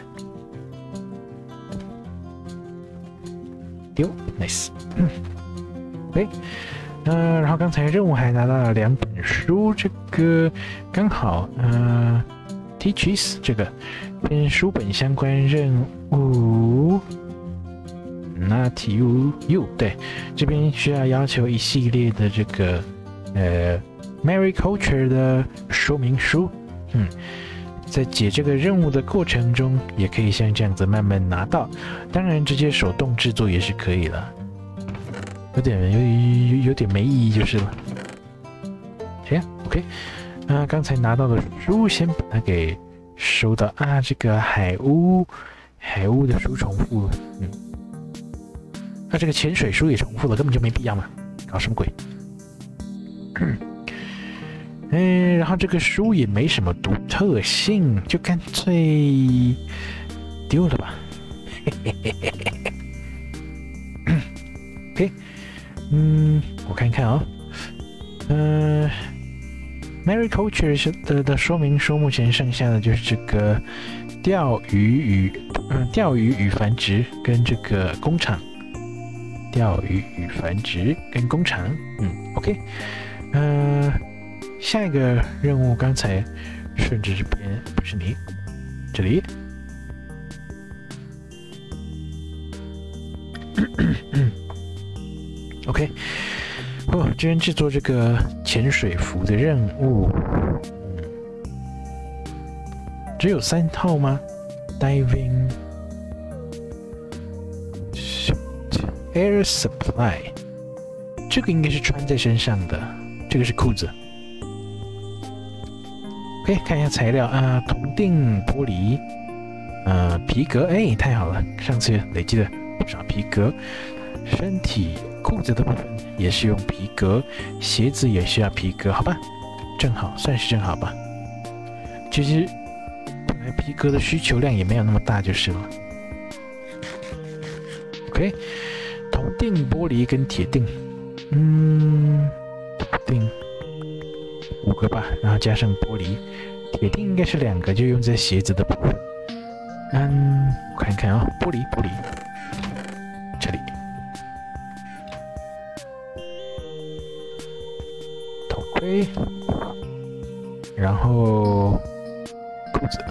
丢 ，nice。嗯 ，OK。呃，然后刚才任务还拿到了两本书，这个刚好，呃。Teaches 这个跟书本相关任务 ，Not you you 对，这边需要要求一系列的这个呃 Mariculture 的说明书，嗯，在解这个任务的过程中，也可以像这样子慢慢拿到，当然直接手动制作也是可以了，有点有有有点没意义就是了。这样 OK。那、啊、刚才拿到的书，先把它给收到啊！这个海巫，海巫的书重复，嗯，那、啊、这个潜水书也重复了，根本就没必要嘛，搞什么鬼？嗯，哎，然后这个书也没什么独特性，就干脆丢了吧。嘿嘿嘿嘿嘿。OK， 嗯，我看看啊、哦，嗯、呃。Mariculture 是的的说明书，目前剩下的就是这个钓鱼与嗯钓鱼与繁殖跟这个工厂，钓钓鱼与繁殖跟工厂。嗯 ，OK， 呃，下一个任务刚才顺着这边不是你，这里。OK， 哦，这边制作这个潜水服的任务，嗯，只有三套吗 ？Diving Air Supply， 这个应该是穿在身上的，这个是裤子。OK， 看一下材料啊，铜锭、玻璃，呃，皮革，哎，太好了，上次累积了不少皮革。身体裤子的部分也是用皮革，鞋子也需要皮革，好吧，正好，算是正好吧。其实本来皮革的需求量也没有那么大，就是了。OK， 铜锭、玻璃跟铁锭，嗯，铜锭五个吧，然后加上玻璃，铁锭应该是两个，就用在鞋子的部分。嗯，我看看啊、哦，玻璃，玻璃，这里。盔，然后裤子，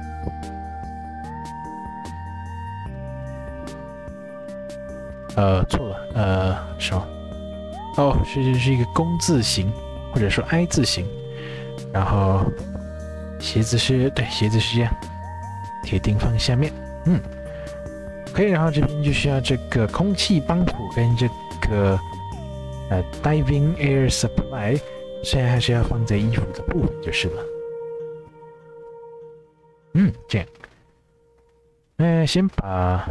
呃，错了，呃，什么？哦，是是一个弓字形，或者说 I 字形，然后鞋子是对，鞋子是这样，铁锭放下面，嗯，可以，然后这边就需要这个空气帮浦跟这个呃 Diving Air Supply。虽然还是要放在衣服的部分就是了。嗯，这样。呃，先把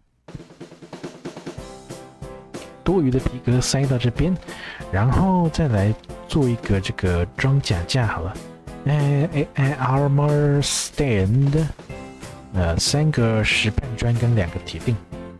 多余的皮革塞到这边，然后再来做一个这个装甲架好了。呃，哎 ，armor stand， 呃，三个石板砖跟两个铁锭。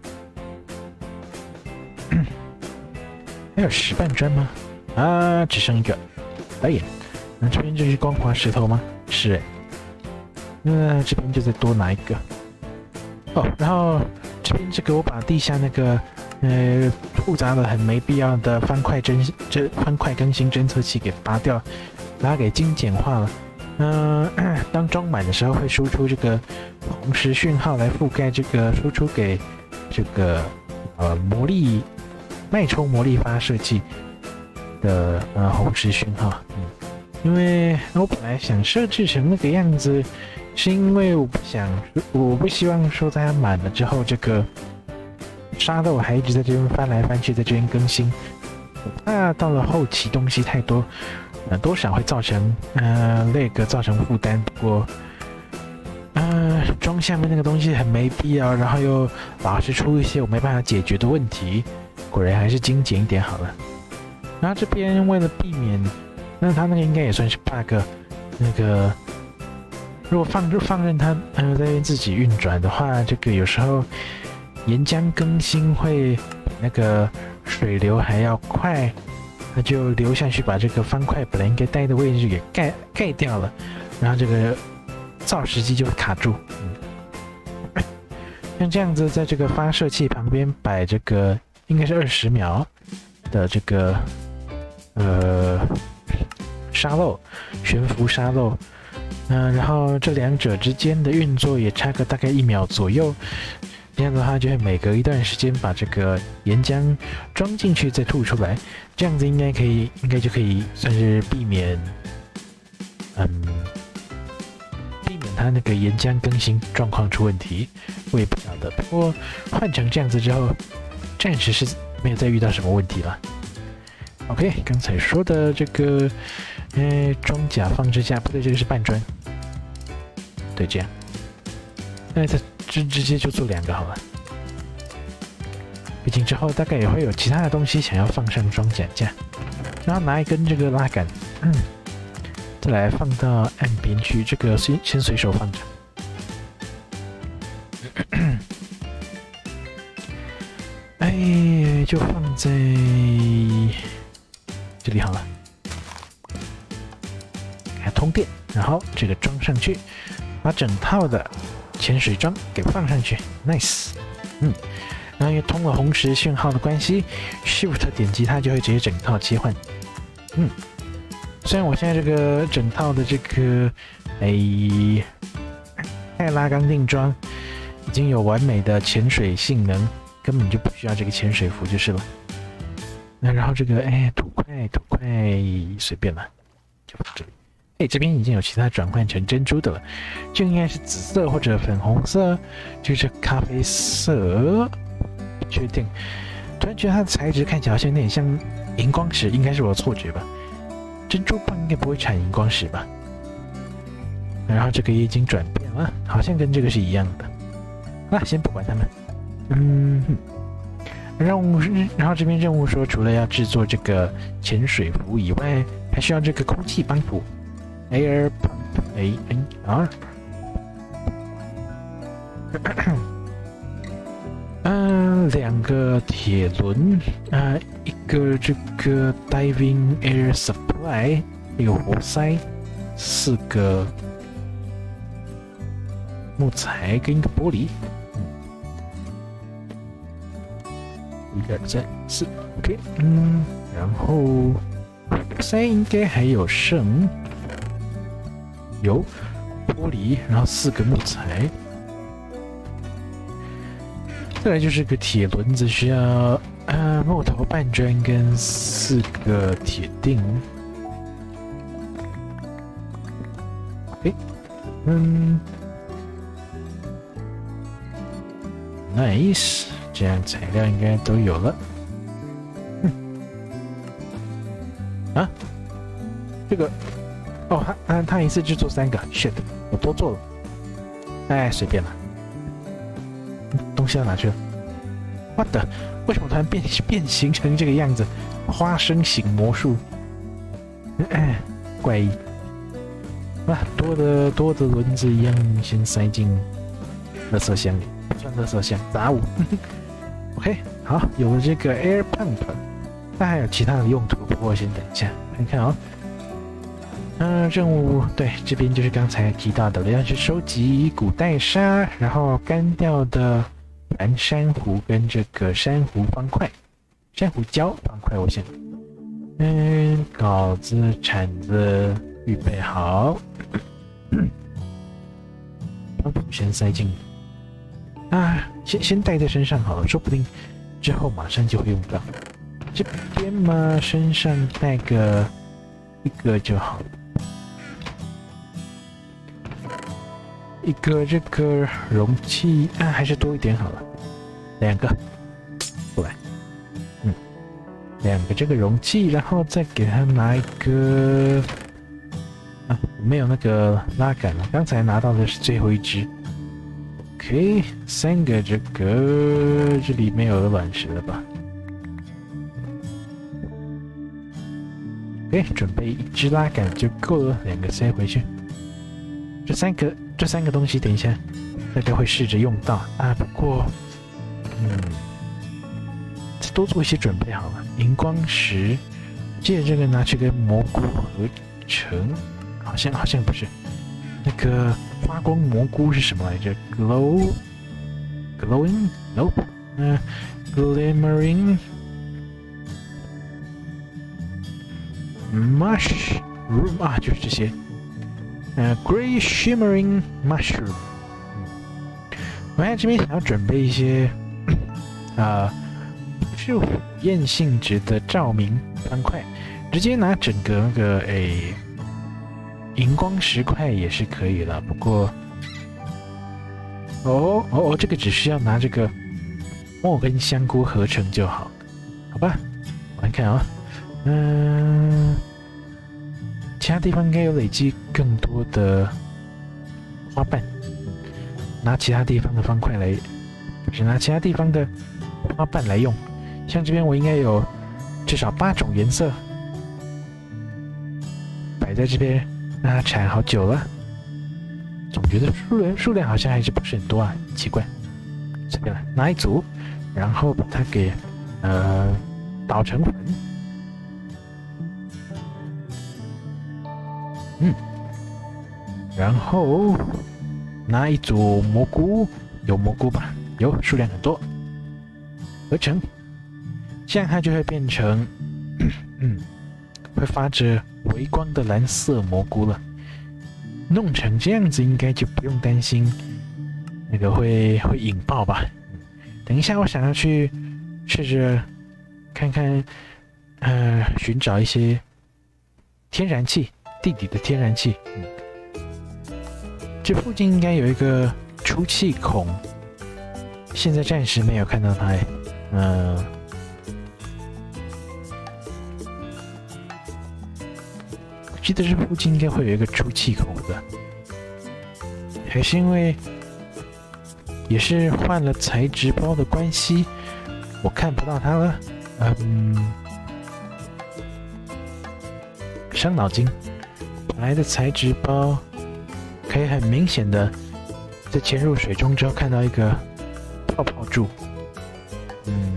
还有石板砖吗？啊，只剩一个。导演，那这边就是光滑石头吗？是哎，那这边就再多拿一个。哦，然后这边这个我把地下那个呃复杂的很没必要的方块侦这方块更新侦测器给拔掉，把它给精简化了。嗯、呃，当装满的时候会输出这个红石讯号来覆盖这个输出给这个呃魔力脉冲魔力发射器的呃红石讯号。嗯，因为我本来想设置成那个样子，是因为我不想，我不希望说在它满了之后，这个沙漏还一直在这边翻来翻去，在这边更新。那到了后期东西太多，呃，多少会造成呃那个造成负担。不过，呃，装下面那个东西很没必要，然后又老是出一些我没办法解决的问题，果然还是精简一点好了。然后这边为了避免，那它那个应该也算是 bug， 那个如果放放任它呃在自己运转的话，这个有时候岩浆更新会比那个水流还要快，它就流下去把这个方块本来应该待的位置给盖盖掉了，然后这个造时机就会卡住。嗯，像这样子，在这个发射器旁边摆这个应该是二十秒的这个呃沙漏悬浮沙漏，嗯、呃，然后这两者之间的运作也差个大概一秒左右。这样的话，就会每隔一段时间把这个岩浆装进去，再吐出来。这样子应该可以，应该就可以算是避免，嗯，避免它那个岩浆更新状况出问题。我也不晓得，不过换成这样子之后，暂时是没有再遇到什么问题了。OK， 刚才说的这个，呃，装甲放置架，不对，这个是半砖。对，这样。那它。直直接就做两个好了，毕竟之后大概也会有其他的东西想要放上装甲架，然后拿一根这个拉杆，嗯，再来放到岸边去，这个先先随手放着，哎，就放在这里好了，给它通电，然后这个装上去，把整套的潜水装给放上去 ，nice， 嗯， 然后因为通了红石讯号的关系 ，Shift 点击它就会直接整套切换。嗯，虽然我现在这个整套的这个哎泰拉钢定装已经有完美的潜水性能，根本就不需要这个潜水服就是了。那然后这个哎土块土块随便了，就放这里。哎，这边已经有其他转换成珍珠的了，这应该是紫色或者粉红色，就是咖啡色，不确定。突然觉得它的材质看起来好像有点像荧光石，应该是我的错觉吧？珍珠棒应该不会产荧光石吧？然后这个也已经转变了，好像跟这个是一样的。那先不管它们，嗯。任务，然后这边任务说，除了要制作这个潜水服以外，还需要这个空气帮浦 （air pump）。A N R。嗯，两个铁轮，啊，一个这个 diving air supply， 一个活塞，四个木材跟一个玻璃。一二三四 ，OK， 嗯，然后塞应该还有剩，有玻璃，然后四个木材，再来就是个铁轮子，需要呃木头半砖跟四个铁锭。OK， 嗯 ，nice。这样材料应该都有了。嗯，啊，这个，哦，他他他一次制作三个 ，shit， 我多做了。哎，随便了。东西要哪去了 ？What the？ 为什么突然变变形成这个样子？花生型魔术，哎，怪异。啊，多的多的轮子一样，先塞进垃圾箱里，不算垃圾箱，杂物。OK， 好，有了这个 air pump， 那还有其他的用途，不过先等一下看看哦。嗯、呃，任务对，这边就是刚才提到的，要去收集古代沙，然后干掉的蓝珊瑚跟这个珊瑚方块、珊瑚礁方块，我先，嗯，镐子、铲子预备好，先塞进。啊，先先带在身上好了，说不定之后马上就会用到。这边嘛，身上带个一个就好了，一个这个容器啊，还是多一点好了，两个过来，嗯，两个这个容器，然后再给他拿一个啊，没有那个拉杆了，刚才拿到的是最后一只。OK， 三个这个，这里没有卵石了吧 ？OK， 准备一支拉杆就够了，两个塞回去。这三个这三个东西，等一下大家会试着用到啊。不过，嗯，多做一些准备好了。荧光石，借着这个拿去跟蘑菇合成，好像好像不是那个。发光蘑菇是什么来着 ？Glow, glowing, nope. 嗯、uh, ，glimmering, mushroom 啊，就是这些。呃、uh, ，gray shimmering mushroom。我在这边想要准备一些啊，不是火焰性质的照明方块，直接拿整个那个诶。荧光石块也是可以了，不过，哦哦哦，这个只需要拿这个墨跟香菇合成就好，好吧？我来看啊、哦，嗯，其他地方应该有累积更多的花瓣，拿其他地方的方块来，只拿其他地方的花瓣来用，像这边我应该有至少八种颜色摆在这边。那铲好久了，总觉得数量数量好像还是不是很多啊，奇怪。随便了，拿一组，然后把它给呃捣成粉。嗯，然后拿一组蘑菇，有蘑菇吧？有，数量很多。 合成，这样它就会变成，嗯，会发着微光的蓝色蘑菇了。弄成这样子，应该就不用担心那个会会引爆吧。等一下，我想要去试着看看，呃，寻找一些天然气，地底的天然气。嗯，这附近应该有一个出气孔，现在暂时没有看到它。嗯、呃，我记得这附近应该会有一个出气孔的，还是因为也是换了材质包的关系，我看不到它了。嗯，伤脑筋。本来的材质包可以很明显的在潜入水中之后看到一个泡泡柱。嗯，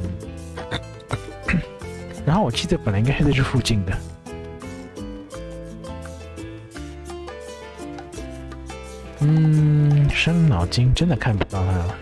然后我记得本来应该是在这附近的。嗯，伤脑筋，真的看不到它了。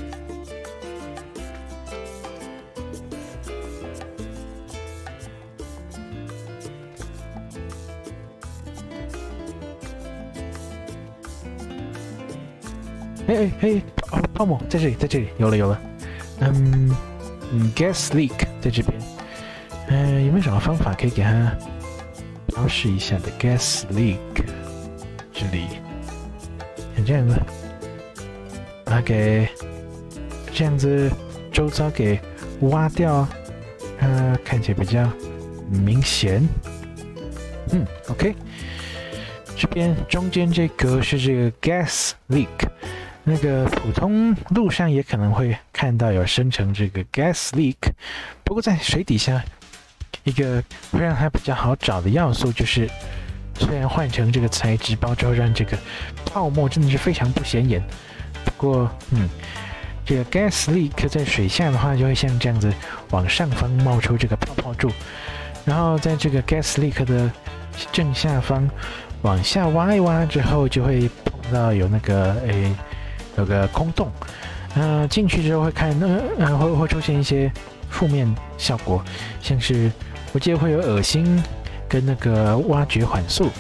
哎哎哎，哦，泡沫在这里，在这里，有了有了。嗯嗯 ，gas leak 在这边。嗯、呃，有没有什么方法可以给它标示一下的 gas leak？ 这里。这样子，把它给这样子周遭给挖掉，呃，看起来比较明显。嗯 ，OK， 这边中间这个是这个 gas leak， 那个普通路上也可能会看到有生成这个 gas leak， 不过在水底下一个会让它比较好找的要素就是。虽然换成这个材质包之后，让这个泡沫真的是非常不显眼，不过，嗯，这个 gas leak 在水下的话，就会像这样子往上方冒出这个泡泡柱，然后在这个 gas leak 的正下方往下挖一挖之后，就会碰到有那个诶有个空洞，呃，进去之后会看，呃呃会会出现一些负面效果，像是我记得会有恶心。跟那个挖掘缓速，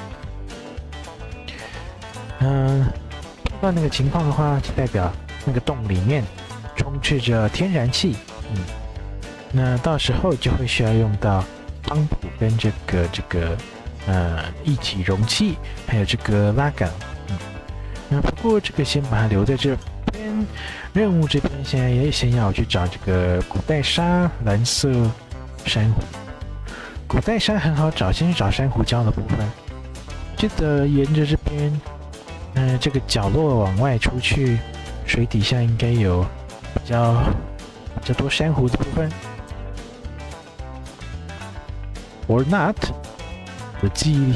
嗯、呃，碰到那个情况的话，就代表那个洞里面充斥着天然气，嗯，那到时候就会需要用到泵浦跟这个这个呃一体容器，还有这个拉杆，嗯，那不过这个先把它留在这边。任务这边现在也先要去找这个古代沙蓝色珊瑚。古代沙很好找，先去找珊瑚礁的部分。记得沿着这边，嗯、呃，这个角落往外出去，水底下应该有比较比较多珊瑚的部分。Or not， 我的记忆力。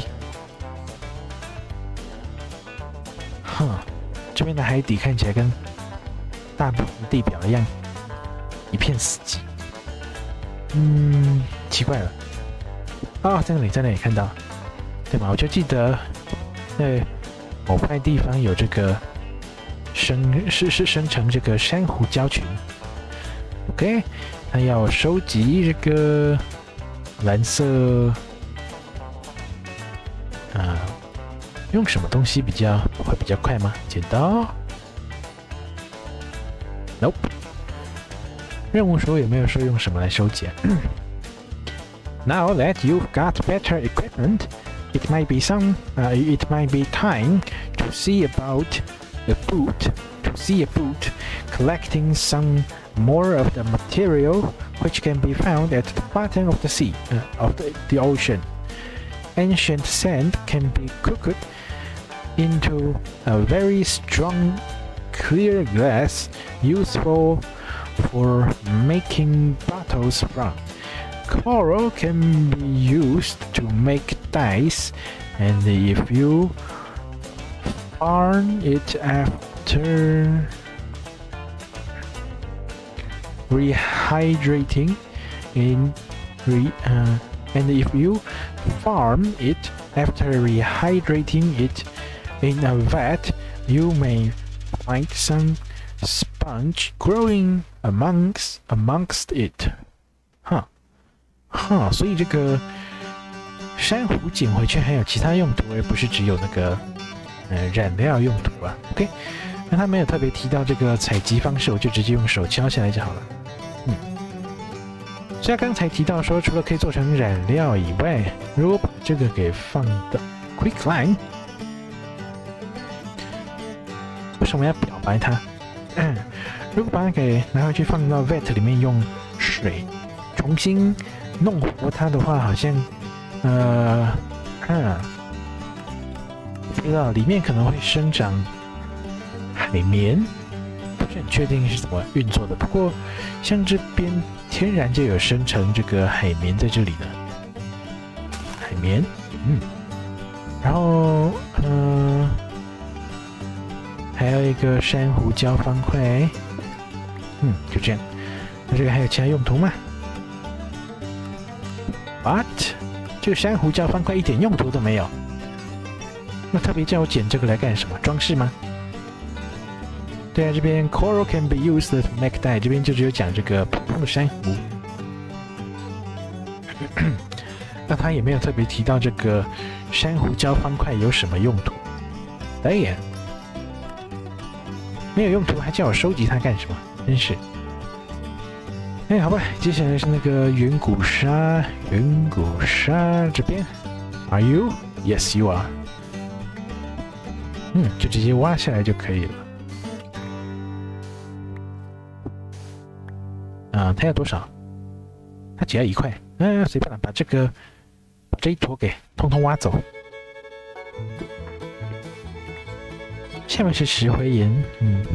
哼，这边的海底看起来跟大部分地表一样，一片死寂。嗯，奇怪了。啊、哦，在那里，在那里看到，对吧？我就记得在某块地方有这个生是是生成这个珊瑚礁群。OK， 那要收集这个蓝色，啊，用什么东西比较会比较快吗？剪刀 ？Nope。任务说有没有说用什么来收集啊？Now that you've got better equipment, it might be some. Uh, it might be time to see about a boot. To see a boot, collecting some more of the material which can be found at the bottom of the sea, uh, of the, the ocean. Ancient sand can be cooked into a very strong, clear glass, useful for making bottles from. Coral can be used to make dyes, and if you burn it after rehydrating in re, uh, and if you farm it after rehydrating it in a vat, you may find some sponge growing amongst amongst it。哈，哈，所以这个珊瑚捡回去还有其他用途，而不是只有那个呃染料用途啊。OK， 那他没有特别提到这个采集方式，我就直接用手敲下来就好了。嗯，所以他刚才提到说，除了可以做成染料以外，如果把这个给放到 quicklime， 为什么要表白它？嗯，如果把它给拿回去放到 vat 里面用水重新弄活它的话，好像呃，嗯，不知道里面可能会生长海绵，不是很确定是怎么运作的。不过像这边天然就有生成这个海绵在这里的海绵，嗯，然后嗯、呃，还有一个珊瑚礁方块，嗯，就这样。那这个还有其他用途吗 ？But 这个珊瑚礁方块一点用途都没有。那特别叫我捡这个来干什么？装饰吗？对啊，这边 coral can be used to make dye， 这边就只有讲这个普通的珊瑚。那他也没有特别提到这个珊瑚礁方块有什么用途。对呀，没有用途还叫我收集它干什么？真是。哎，好吧，接下来是那个远古沙，远古沙这边 ，Are you? Yes, you are. 嗯，就直接挖下来就可以了。啊、呃，它要多少？它只要一块。嗯、呃，随便了，把这个把这一坨给通通挖走。下面是石灰岩，嗯。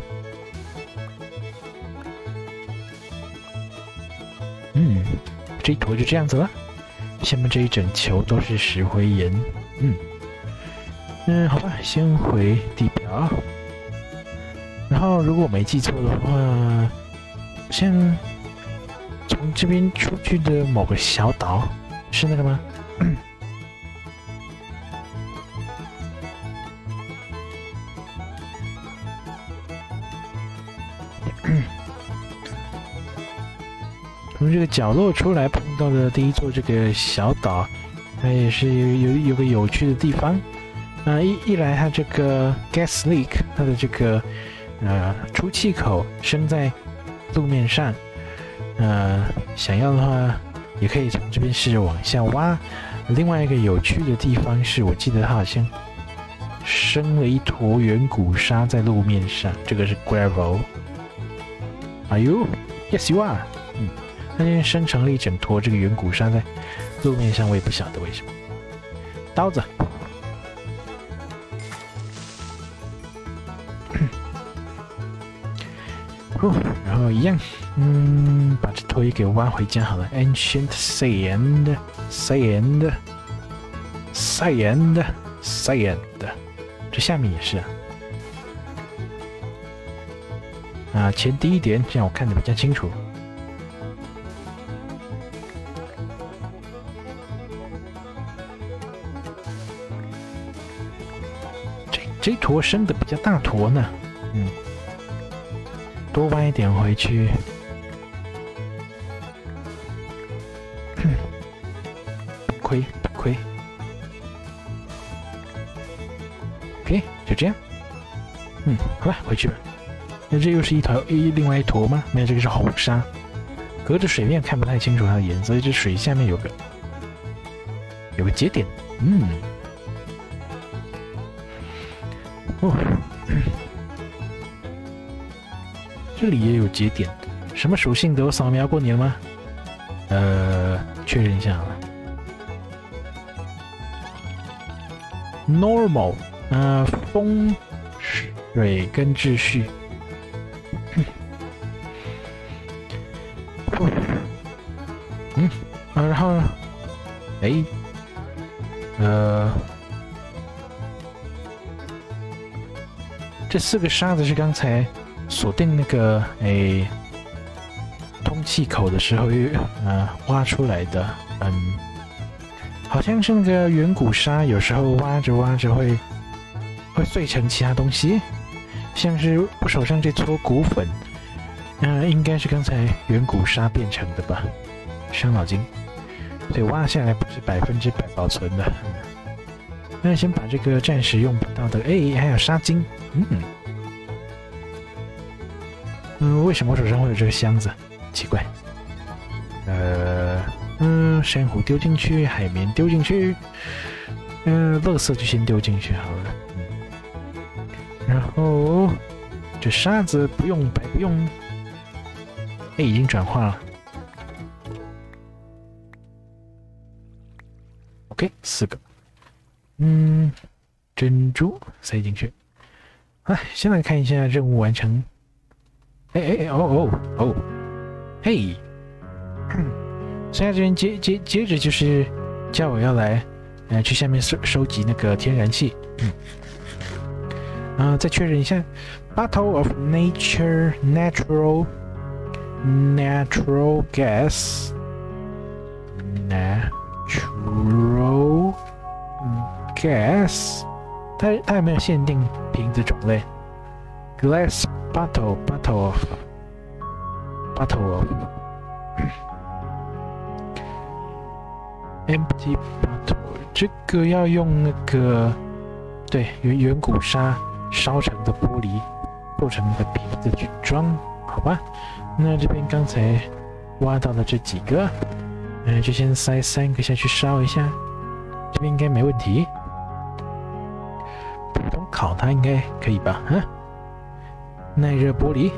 嗯，这一坨就这样子了。下面这一整球都是石灰岩。嗯，嗯，好吧，先回地表。然后，如果我没记错的话，像从这边出去的某个小岛是那个吗？从这个角落出来碰到的第一座这个小岛，它也是有有有个有趣的地方。啊、呃，一一来它这个 gas leak， 它的这个呃出气口伸在路面上，呃，想要的话也可以从这边试着往下挖。另外一个有趣的地方是，我记得它好像生了一坨远古沙在路面上，这个是 gravel。Are you? Yes, you are. 嗯。那边生成了一整坨这个远古沙在路面上，我也不晓得为什么。刀子，哦，然后一样，嗯，把这坨也给挖回家好了。Ancient sand, sand, sand, sand， 这下面也是啊。啊，前低一点，这样我看得比较清楚。这一坨生的比较大坨呢，嗯，多挖一点回去，不亏不亏。OK， 就这样，嗯，好了，回去吧。那这又是一坨一另外一坨吗？没有，这个是红沙，隔着水面看不太清楚它的颜色，这水下面有个有个节点，嗯。哦，这里也有节点，什么属性的？我扫描过你了吗？呃，确认一下好了。Normal， 呃，风、水跟秩序。哦、嗯，啊，然后，哎，呃。这四个沙子是刚才锁定那个诶通气口的时候呃挖出来的，嗯，好像是那个远古沙，有时候挖着挖着会会碎成其他东西，像是我手上这撮骨粉， 嗯、呃，应该是刚才远古沙变成的吧，伤脑筋。所以挖下来不是百分之百保存的。那先把这个暂时用不到的，哎，还有沙金，嗯，嗯，为什么我手上会有这个箱子？奇怪。呃，嗯，珊瑚丢进去，海绵丢进去，嗯、呃，垃圾就先丢进去好了。嗯，然后这沙子不用白不用，哎，已经转化了。OK， 四个。嗯，珍珠塞进去。啊，先来看一下任务完成。哎哎哎，哦哦哦，嘿，所以这边接接接着就是叫我要来，呃，去下面收收集那个天然气。嗯，啊、呃，再确认一下 ，Bottle of Nature Natural Natural Gas Natural Gas， 它它有没有限定瓶子种类 ？Glass bottle bottle of bottle of empty bottle， 这个要用那个对远远古沙烧成的玻璃做成的瓶子去装，好吧？那这边刚才挖到的这几个，嗯、呃，就先塞三个下去烧一下，这边应该没问题。普通烤它应该可以吧？啊，耐热玻璃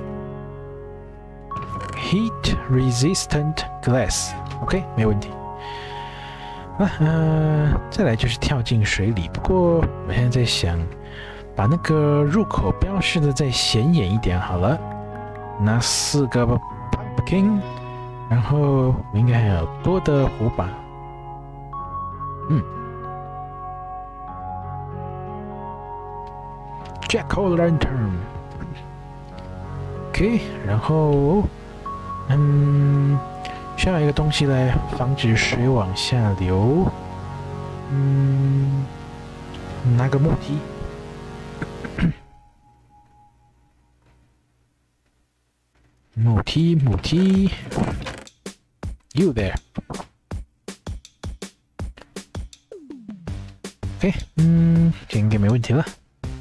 ，heat resistant glass，OK， 没问题。啊，呃，再来就是跳进水里。不过我现在在想，把那个入口标示的再显眼一点好了。拿四个 pumpkin， 然后我应该还有多的火把。嗯。Jack-o'-lantern，OK， 然后，嗯，需要一个东西来防止水往下流，嗯，拿个木梯，木梯，木梯 ，You there，OK， 嗯，这应该没问题了。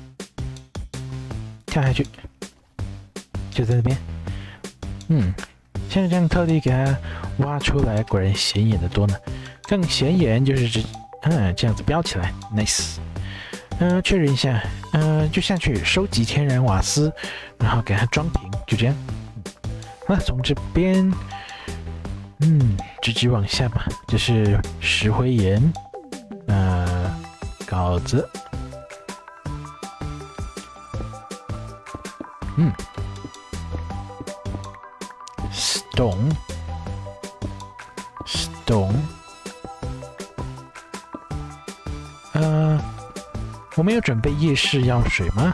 跳下去，就在那边。嗯，现在这样特地给它挖出来，果然显眼的多呢。更显眼就是这，嗯，这样子标起来 ，nice。嗯、呃，确认一下，嗯、呃，就下去收集天然瓦斯，然后给它装瓶，就这样。那从这边，嗯，直直往下吧，这是石灰岩，呃，镐子。嗯 ，stone stone， 呃，我们有准备夜视药水吗？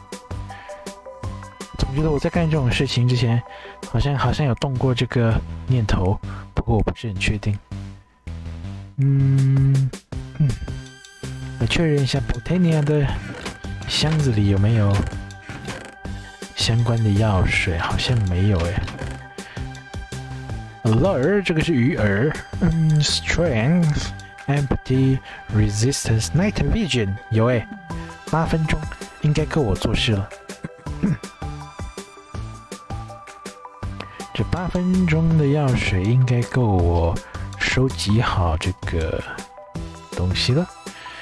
总觉得我在干这种事情之前，好像好像有动过这个念头，不过我不是很确定。嗯嗯，我确认一下 Botania 的箱子里有没有相关的药水，好像没有哎。Allure， 这个是鱼饵。嗯 ，Strength Empty Resistance Night Vision 有哎，八分钟应该够我做事了。这八分钟的药水应该够我收集好这个东西了。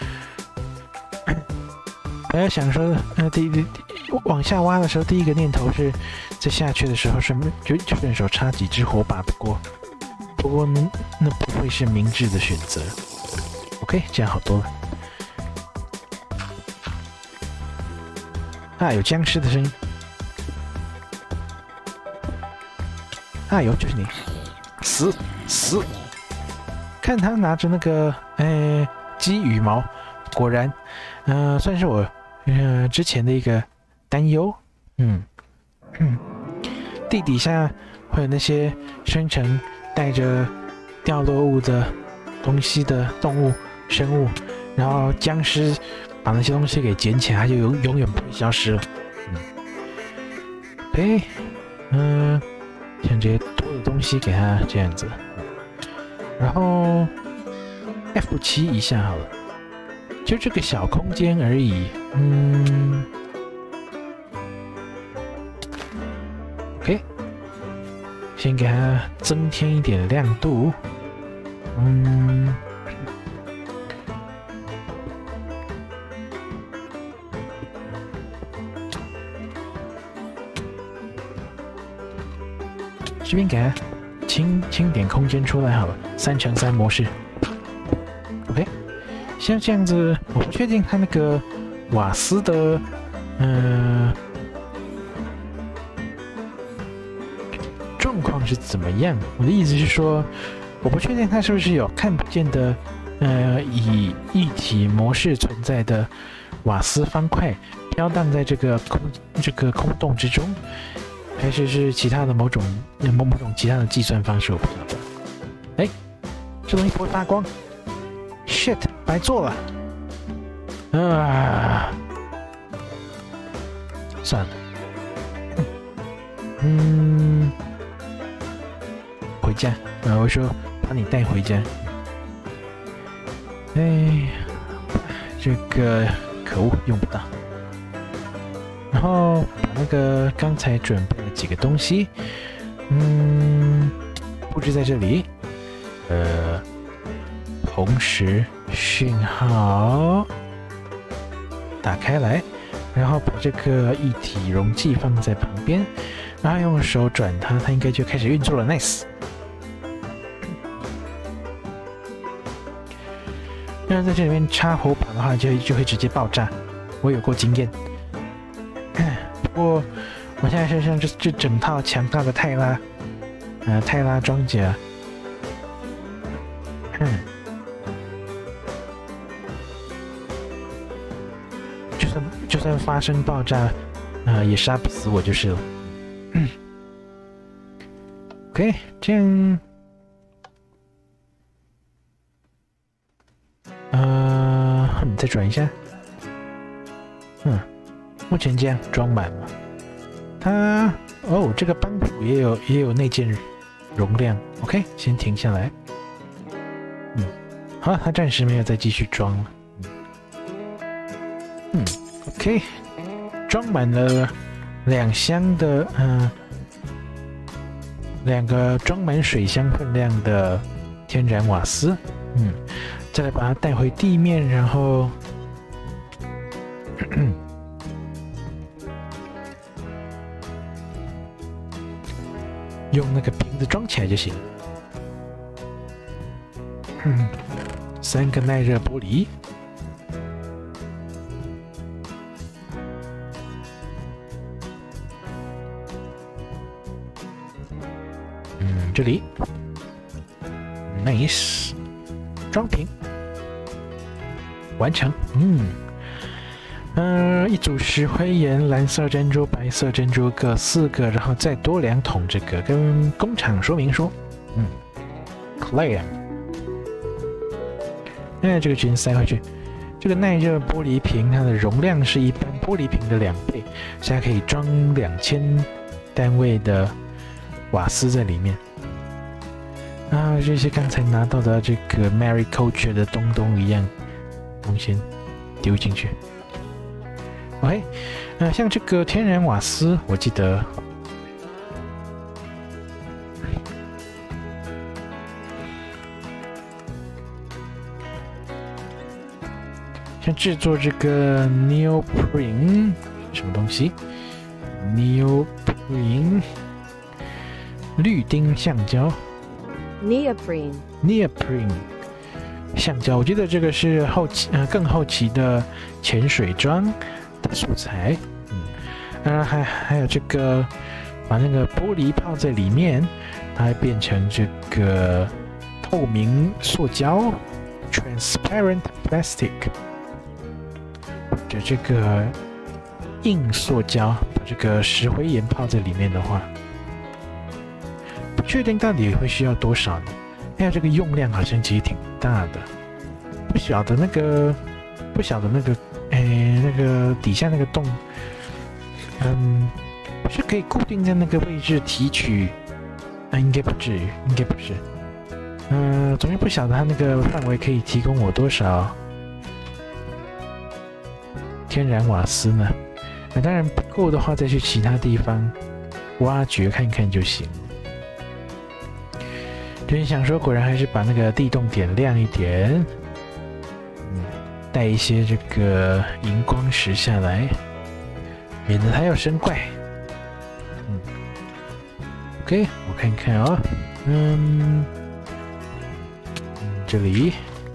我要想说，呃，第第往下挖的时候，第一个念头是在下去的时候顺便就就顺手插几支火把。不过，不过呢，那不会是明智的选择。OK， 这样好多了。啊，有僵尸的声音。啊，有，就是你，死死！看他拿着那个，呃，鸡羽毛，果然，呃，算是我，呃，之前的一个担忧。嗯，嗯，地底下会有那些生成带着掉落物的东西的动物、生物，然后僵尸把那些东西给捡起来，它就永永远不会消失了。嗯，哎。 嗯、呃，像这些多的东西给它这样子，然后 F 七一下好了，就这个小空间而已，嗯 ，OK， 先给它增添一点亮度，嗯。这边给它清清点空间出来好了，三乘三模式。OK， 像这样子，我不确定它那个瓦斯的，呃，状况是怎么样。我的意思是说，我不确定它是不是有看不见的，呃，以一体模式存在的瓦斯方块飘荡在这个空这个空洞之中。还是是其他的某种某某种其他的计算方式，我不知道。哎，这东西不会发光 ，shit， 白做了。啊，算了，嗯，回家，啊，我说把你带回家。哎，这个可恶，用不到。然后把那个刚才准备的几个东西，嗯，布置在这里。呃，红石讯号打开来，然后把这个一体容器放在旁边，然后用手转它，它应该就开始运作了。Nice。要在这里面插火把的话就，就就会直接爆炸。我有过经验。不过我现在身上这这整套强大的泰拉，呃，泰拉装甲，嗯，就算就算发生爆炸，呃，也杀不死我就是了。嗯 OK， 这样，呃，你再转一下，嗯。目前这样装满了，它哦，这个帮浦也有也有内建容量 ，OK， 先停下来。嗯，好，它暂时没有再继续装了。嗯 ，OK， 装满了两箱的，嗯、呃，两个装满水箱分量的天然瓦斯。嗯，再来把它带回地面，然后。用那个瓶子装起来就行。嗯，三个耐热玻璃。嗯，这里 ，nice， 装瓶，完成。嗯。呃，一组石灰岩、蓝色珍珠、白色珍珠各四个，然后再多两桶这个，跟工厂说明书。嗯 ，clear。那这个直接塞回去。这个耐热玻璃瓶，它的容量是一般玻璃瓶的两倍，所以它可以装两千单位的瓦斯在里面。啊，这些刚才拿到的这个 Mariculture 的东东一样，我们先丢进去。OK， 呃，像这个天然瓦斯，我记得，像制作这个 neoprene 什么东西 ？neoprene 绿丁橡胶 Neoprene ，neoprene 橡胶，我记得这个是后期呃更后期的潜水装的素材，嗯，呃，还还有这个把那个玻璃泡在里面，它会变成这个透明塑胶 （transparent plastic）， 或者这个硬塑胶，把这个石灰岩泡在里面的话，不确定到底会需要多少呢？还有这个用量好像其实挺大的，不晓得那个不晓得那个。哎，那个底下那个洞，嗯，不不是可以固定在那个位置提取？啊，应该不至于，应该不是。嗯、呃，总之不晓得它那个范围可以提供我多少天然瓦斯呢？那当然不够的话，再去其他地方挖掘看看就行。就是想说，果然还是把那个地洞点亮一点，嗯，带一些这个荧光石下来，免得它要生怪。嗯 ，OK， 我看看哦，嗯，嗯这里。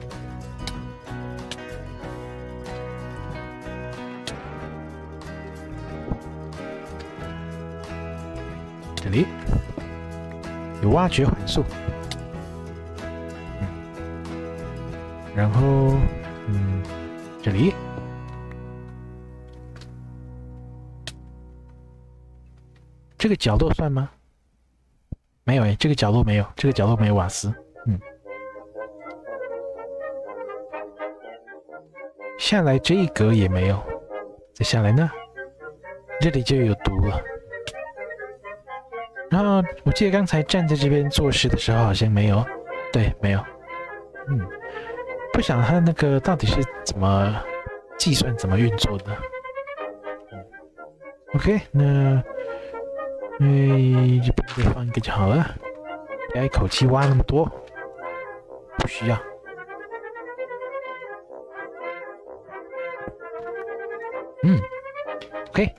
这里有挖掘环素，嗯，然后嗯，这里这个角落算吗？没有哎，这个角落没有，这个角落没有瓦斯，嗯，下来这一格也没有，再下来呢，这里就有毒了。然后我记得刚才站在这边做事的时候好像没有，对，没有。嗯，不晓得他那个到底是怎么计算、怎么运作的。嗯 OK， 那哎，这边再放一个就好了，不要一口气挖那么多，不需要。嗯 ，OK。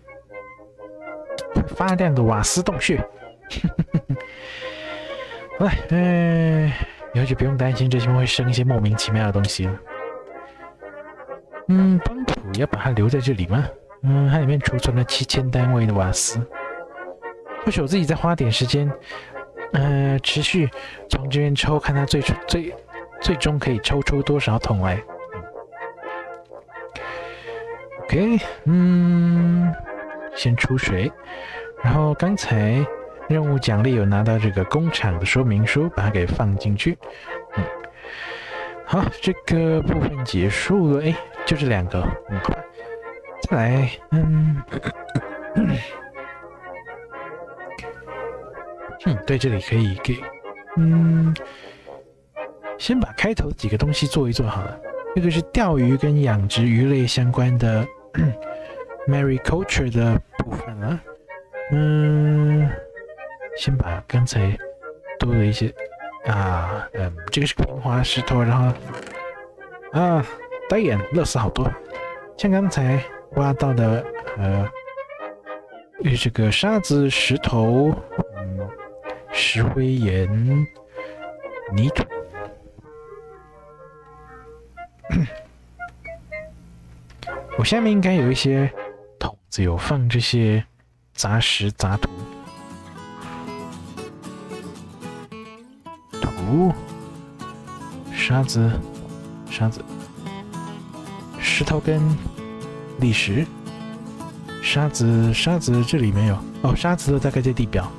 发亮的瓦斯洞穴，好了，嗯、呃，以后就不用担心这些会生一些莫名其妙的东西了。嗯，帮浦要把它留在这里吗？嗯，它里面储存了七千单位的瓦斯，或许我自己再花点时间，呃，持续从这边抽，看它最最最终可以抽出多少桶来。OK， 嗯，先出水。然后刚才任务奖励有拿到这个工厂的说明书，把它给放进去。嗯，好，这个部分结束了。哎，就这两个。嗯，好吧，再来，嗯，嗯，对，这里可以给，嗯，先把开头几个东西做一做好了。这个是钓鱼跟养殖鱼类相关的 mariculture 的部分了。嗯，先把刚才多了一些啊，嗯，这个是个平滑石头，然后啊，呆眼，垃圾好多，像刚才挖到的呃，这个沙子、石头、嗯，石灰岩、泥土，我下面应该有一些桶子，有放这些杂石、杂土。土、沙子、沙子、石头跟砾石、沙子、沙子这里没有哦，沙子大概在地表。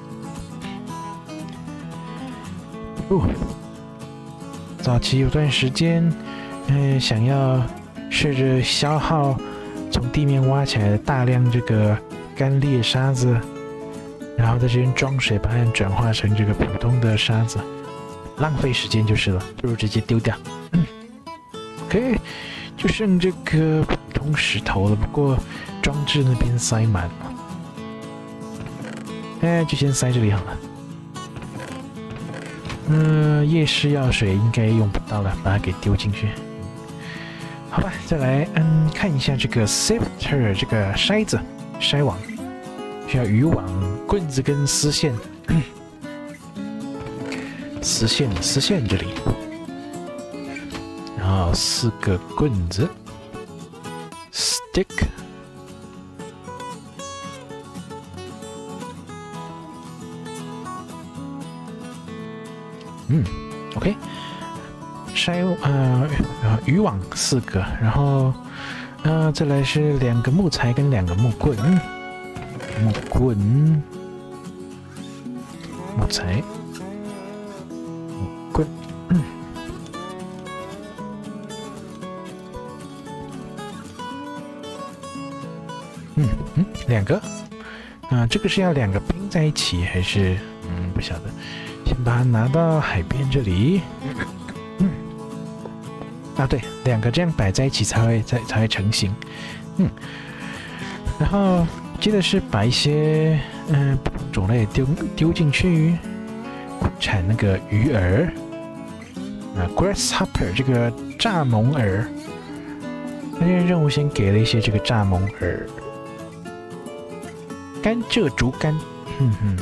哦，早期有段时间，嗯、呃，想要试着消耗从地面挖起来的大量这个干裂沙子，然后在这边装水，把它转化成这个普通的沙子。浪费时间就是了，不如直接丢掉。嗯 OK， 就剩这个普通石头了，不过装置那边塞满了。哎，就先塞这里好了。嗯、呃，夜视药水应该用不到了，把它给丢进去。好吧，再来嗯看一下这个 sifter 这个筛子筛网，需要渔网、棍子跟丝线。丝线，丝线这里，然后四个棍子 ，stick， 嗯 ，OK， 筛呃呃渔网四个，然后呃再来是两个木材跟两个木棍，木棍，木材。棍，嗯，嗯嗯，两个， 啊，这个是要两个拼在一起，还是嗯不晓得。先把它拿到海边这里。嗯，啊对，两个这样摆在一起才会才才会成型。嗯，然后接着是把一些嗯不同种类丢丢进去，产那个鱼饵。啊 ，grasshopper 这个蚱蜢饵。那这任务先给了一些这个蚱蜢饵。甘蔗竹竿，哼哼。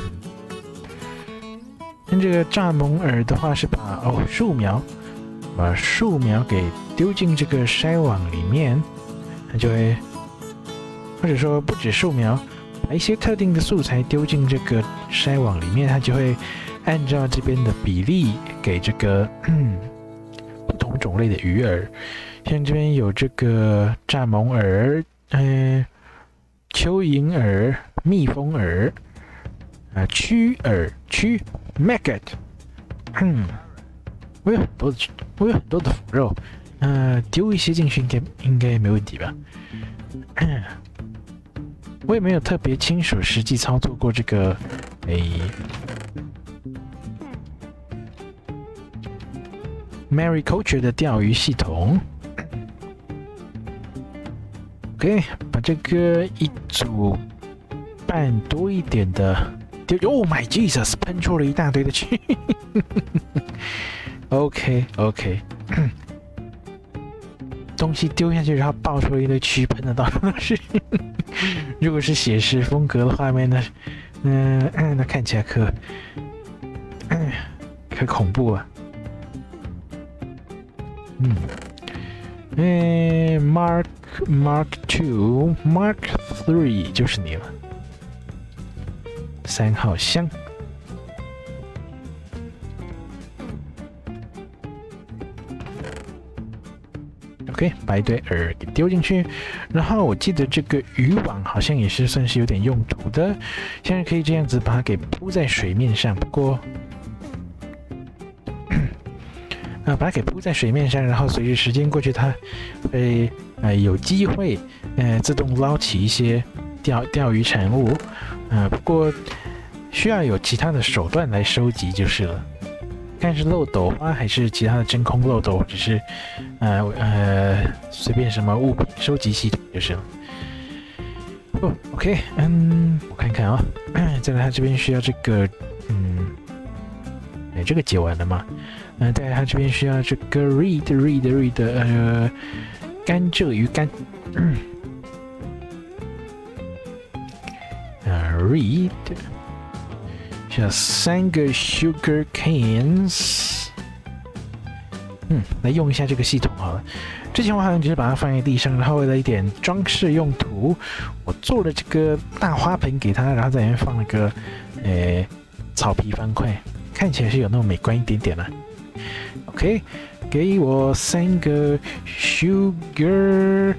那这个蚱蜢饵的话是把哦树苗，把树苗给丢进这个筛网里面，它就会，或者说不止树苗，把一些特定的素材丢进这个筛网里面，它就会按照这边的比例给这个嗯不同种类的鱼饵，像这边有这个蚱蜢饵，嗯、呃，蚯蚓饵。蜜蜂饵，啊，蛆饵，蛆 maggot， 嗯，我有很多的，我有很多的腐肉，呃，丢一些进去应该应该没问题吧？嗯，我也没有特别清楚实际操作过这个，诶 ，Mariculture 的钓鱼系统。OK， 把这个一组。半多一点的丢 ，Oh my Jesus， 喷出了一大堆的蛆。OK OK， 东西丢下去，然后爆出了一堆蛆，喷的到处都是。如果是写实风格的画面呢，嗯、呃，那看起来可，嗯，可恐怖了。嗯，哎 ，Mark Mark Two Mark Three 就是你了。三号箱 ，OK， 把一堆饵给丢进去，然后我记得这个渔网好像也是算是有点用途的，现在可以这样子把它给铺在水面上，不过，啊，把它给铺在水面上，然后随着时间过去，它会呃有机会呃自动捞起一些钓钓鱼产物。呃，不过需要有其他的手段来收集就是了，看是漏斗花还是其他的真空漏斗，或者是呃呃随便什么物品收集系统就是了。哦 ，OK， 嗯，我看看啊、哦，再来它这边需要这个，嗯，哎，这个解完了吗？嗯、呃，再来它这边需要这个 read read read 呃甘蔗鱼干。嗯Read 需要三个 sugar canes， 嗯，来用一下这个系统好了。之前我好像只是把它放在地上，然后为了一点装饰用途，我做了这个大花盆给它，然后在里面放了个呃草皮方块，看起来是有那么美观一点点了。OK， 给我三个 sugar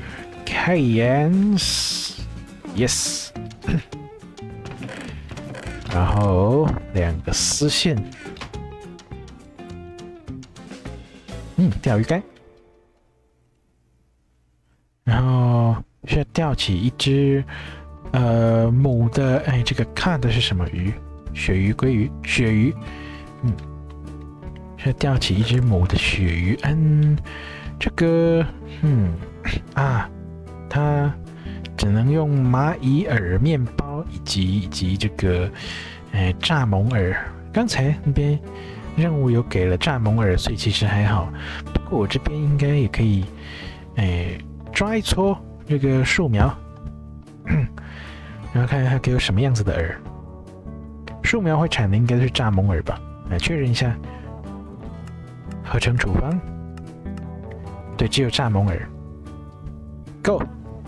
canes，yes。然后两个丝线，嗯，钓鱼竿，然后需要钓起一只呃母的，哎，这个 cod 是什么鱼？鳕鱼、鲑鱼、鳕鱼，嗯，需要钓起一只母的鳕鱼。嗯，这个，嗯啊，它只能用蚂蚁饵面包。以及以及这个，呃，蚱蜢饵。刚才那边任务有给了蚱蜢饵，所以其实还好。不过我这边应该也可以，哎，抓一撮这个树苗，然后看看它给我什么样子的饵。树苗会产的应该是蚱蜢饵吧？来确认一下，合成处方。对，只有蚱蜢饵。Go。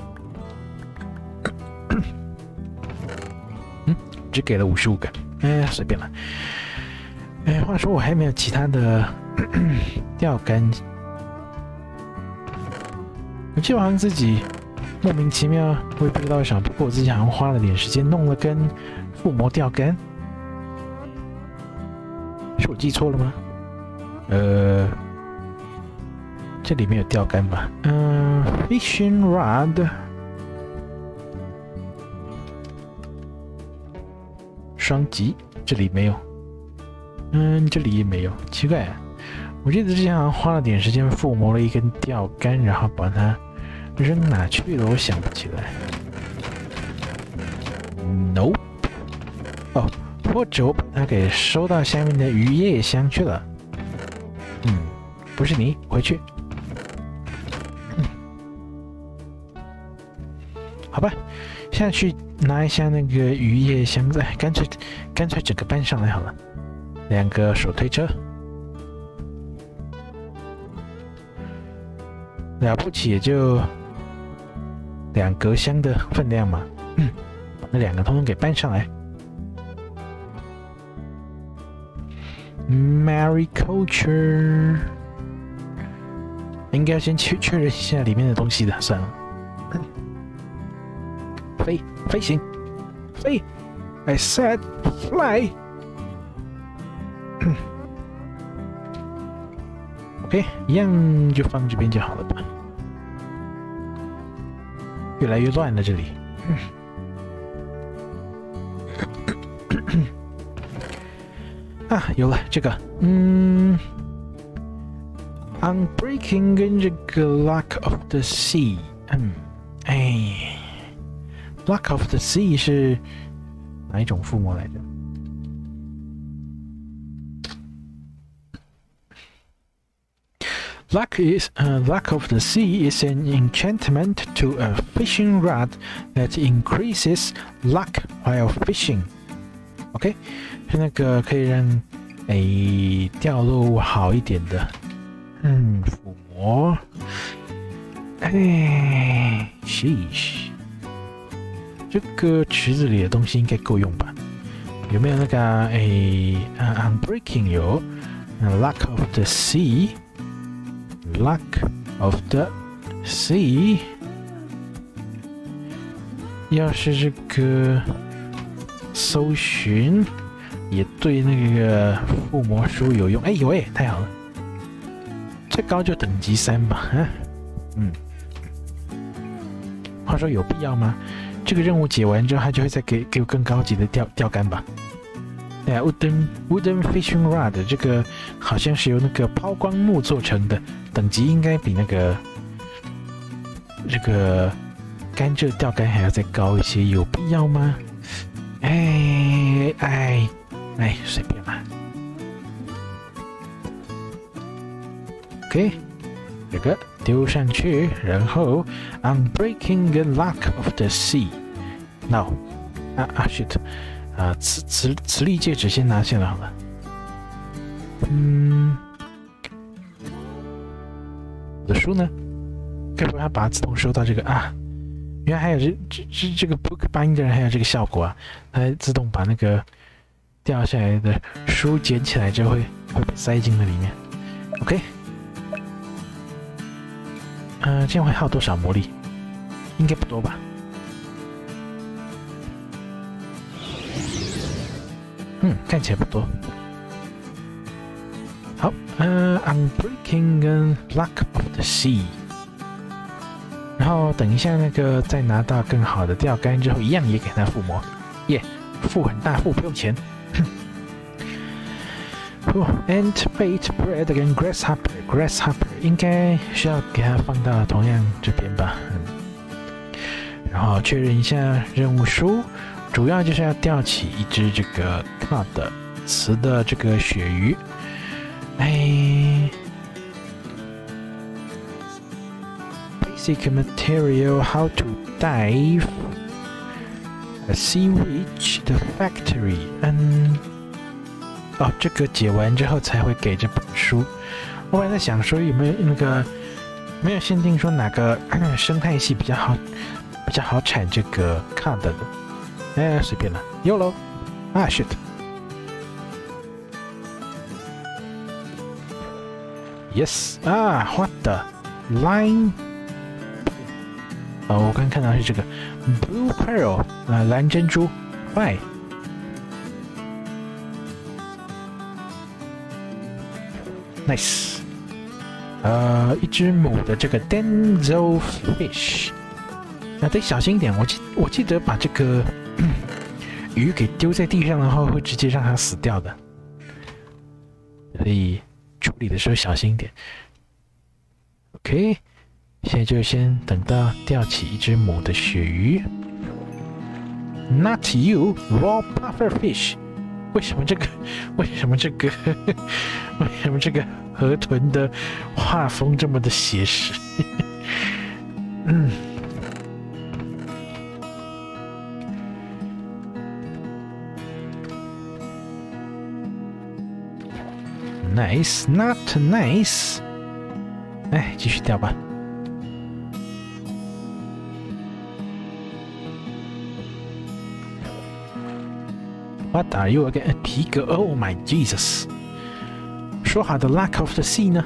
只给了五十五个，哎，随便了。哎，话说我还没有其他的钓竿，我记得好像自己莫名其妙，我也不知道为什么，不过我自己好像花了点时间弄了根附魔钓竿，是我记错了吗？呃，这里面有钓竿吧？嗯、呃、，fishing rod。 双击，这里没有。嗯，这里也没有，奇怪啊！我记得之前好像花了点时间附魔了一根钓竿，然后把它扔哪去了，我想不起来。Nope。哦，或者我把它给收到下面的渔业箱去了。嗯，不是你，回去。嗯，好吧，下去拿一下那个渔业箱子，干脆干脆整个搬上来好了。两个手推车，了不起也就两格箱的分量嘛。嗯，把那两个通通给搬上来。Mariculture 应该先确确认一下里面的东西的，算了。飞飞行飞 ，I said fly。OK， 一样就放这边就好了吧。越来越乱了这里。啊，有了这个，嗯 ，Unbreaking 跟这个 Luck of the Sea， 嗯，哎 ，Luck of the Sea 是哪一种附魔来着？ Luck is uh, Luck of the Sea is an enchantment to a fishing rod that increases luck while fishing. OK， 是那个可以让诶钓路好一点的，嗯，附魔。哎 ，sheesh， 这个池子里的东西应该够用吧？有没有那个诶、uh, Unbreaking 有、uh,，Luck of the Sea。Luck of the Sea， 要是这个搜寻也对那个附魔书有用，哎有哎，太好了，最高就等级三吧，啊，嗯。话说有必要吗？这个任务解完之后，他就会再给给我更高级的钓钓竿吧？对啊 ，Wooden Wooden Fishing Rod 这个好像是由那个抛光木做成的。等级应该比那个这个甘蔗钓竿还要再高一些，有必要吗？哎哎哎，随便啦。OK， 这个丢上去，然后 Unbreaking the Luck of the Sea。No， 啊啊 shit， 啊磁磁磁力戒指先拿下来好了。嗯。我的书呢？该不会要把它自动收到这个啊？原来还有这这这这个 book binder 还有这个效果啊！它自动把那个掉下来的书捡起来之后会会被塞进那里面。OK， 嗯、呃，这样会耗多少魔力？应该不多吧？嗯，看起来不多。好，呃 ，Unbreaking 跟 Luck of the Sea， 然后等一下那个再拿到更好的钓竿之后，一样也给它附魔，耶、yeah, ，付很大，付不用钱。哦 ，Ant Bait Bread 跟 Grasshopper，Grasshopper 应该需要给它放到同样这边吧，嗯。然后确认一下任务书，主要就是要钓起一只这个 cod 雌的这个鳕鱼。哎 ，Basic material how to dive a sea witch the factory。嗯，哦，这个解完之后才会给这本书。我本来在想说有没有那个没有限定说哪个生态系比较好，比较好产这个 cod 的。哎，随便了 ，YOLO。啊 ，shit。Yes 啊 ，What the line？ 哦，我刚看到是这个 Blue Pearl 啊，蓝珍珠 ，Why？ Nice， 呃，一只母的这个 Denzo Fish， 那得小心一点。我记我记得把这个鱼给丢在地上的话，会直接让它死掉的，所以处理的时候小心一点。OK， 现在就先等到钓起一只母的鳕鱼。Not you, raw pufferfish。为什么这个？为什么这个？为什么这个河豚的画风这么的写实？嗯。Nice, not nice。哎，继续钓吧。What are you again? 皮革 ？Oh my Jesus！ 说好的 Lack of the Sea 呢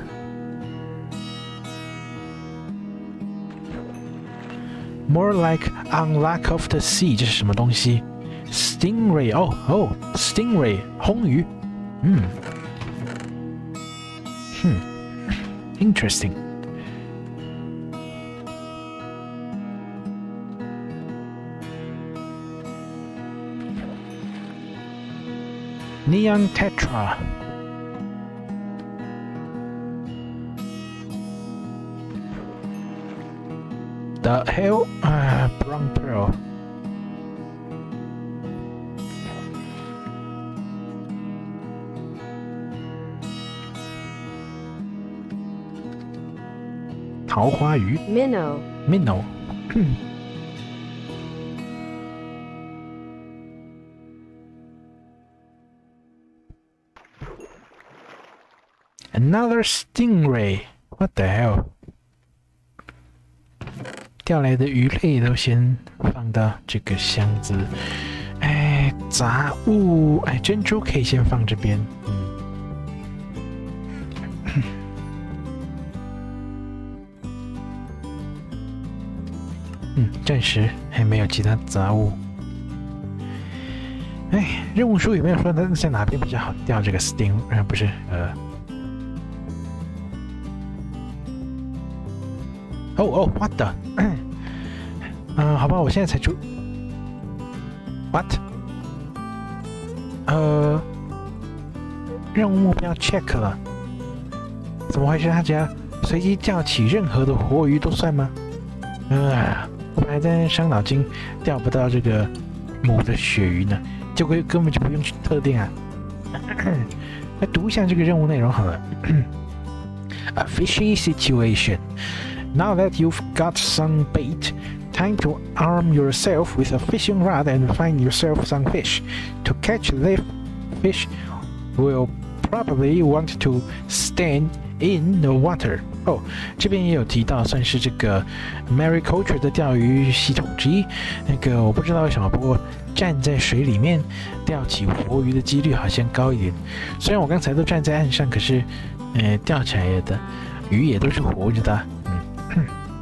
？More like on Lack of the Sea， 这是什么东西 ？Stingray， 哦哦 ，Stingray， 红鱼，嗯。Hmm. Interesting. Neon Tetra. The hell? Uh, Brown Pearl. 桃花鱼 Minnow. Minnow. Another stingray. What the hell? 钓来的鱼类都先放到这个箱子。哎，杂物，哎，珍珠可以先放这边。嗯。嗯，暂时还没有其他杂物。哎，任务书有没有说那在哪边比较好钓这个 sting？ 呃，不是，呃，哦哦 ，what the？ 嗯，好吧，我现在才出 ，what？ 呃，任务目标 check 了，怎么回事？他只要随机钓起任何的活鱼都算吗？啊！我们还在伤脑筋，钓不到这个母的鳕鱼呢，结果根本就不用去特定啊。来读一下这个任务内容好了。A fishy situation. Now that you've got some bait, time to arm yourself with a fishing rod and find yourself some fish. To catch the fish, will probably want to stand in the water. 哦，这边也有提到，算是这个 Mariculture 的钓鱼系统之一。那个我不知道为什么，不过站在水里面钓起活鱼的几率好像高一点。虽然我刚才都站在岸上，可是，呃，钓起来的鱼也都是活着的。嗯。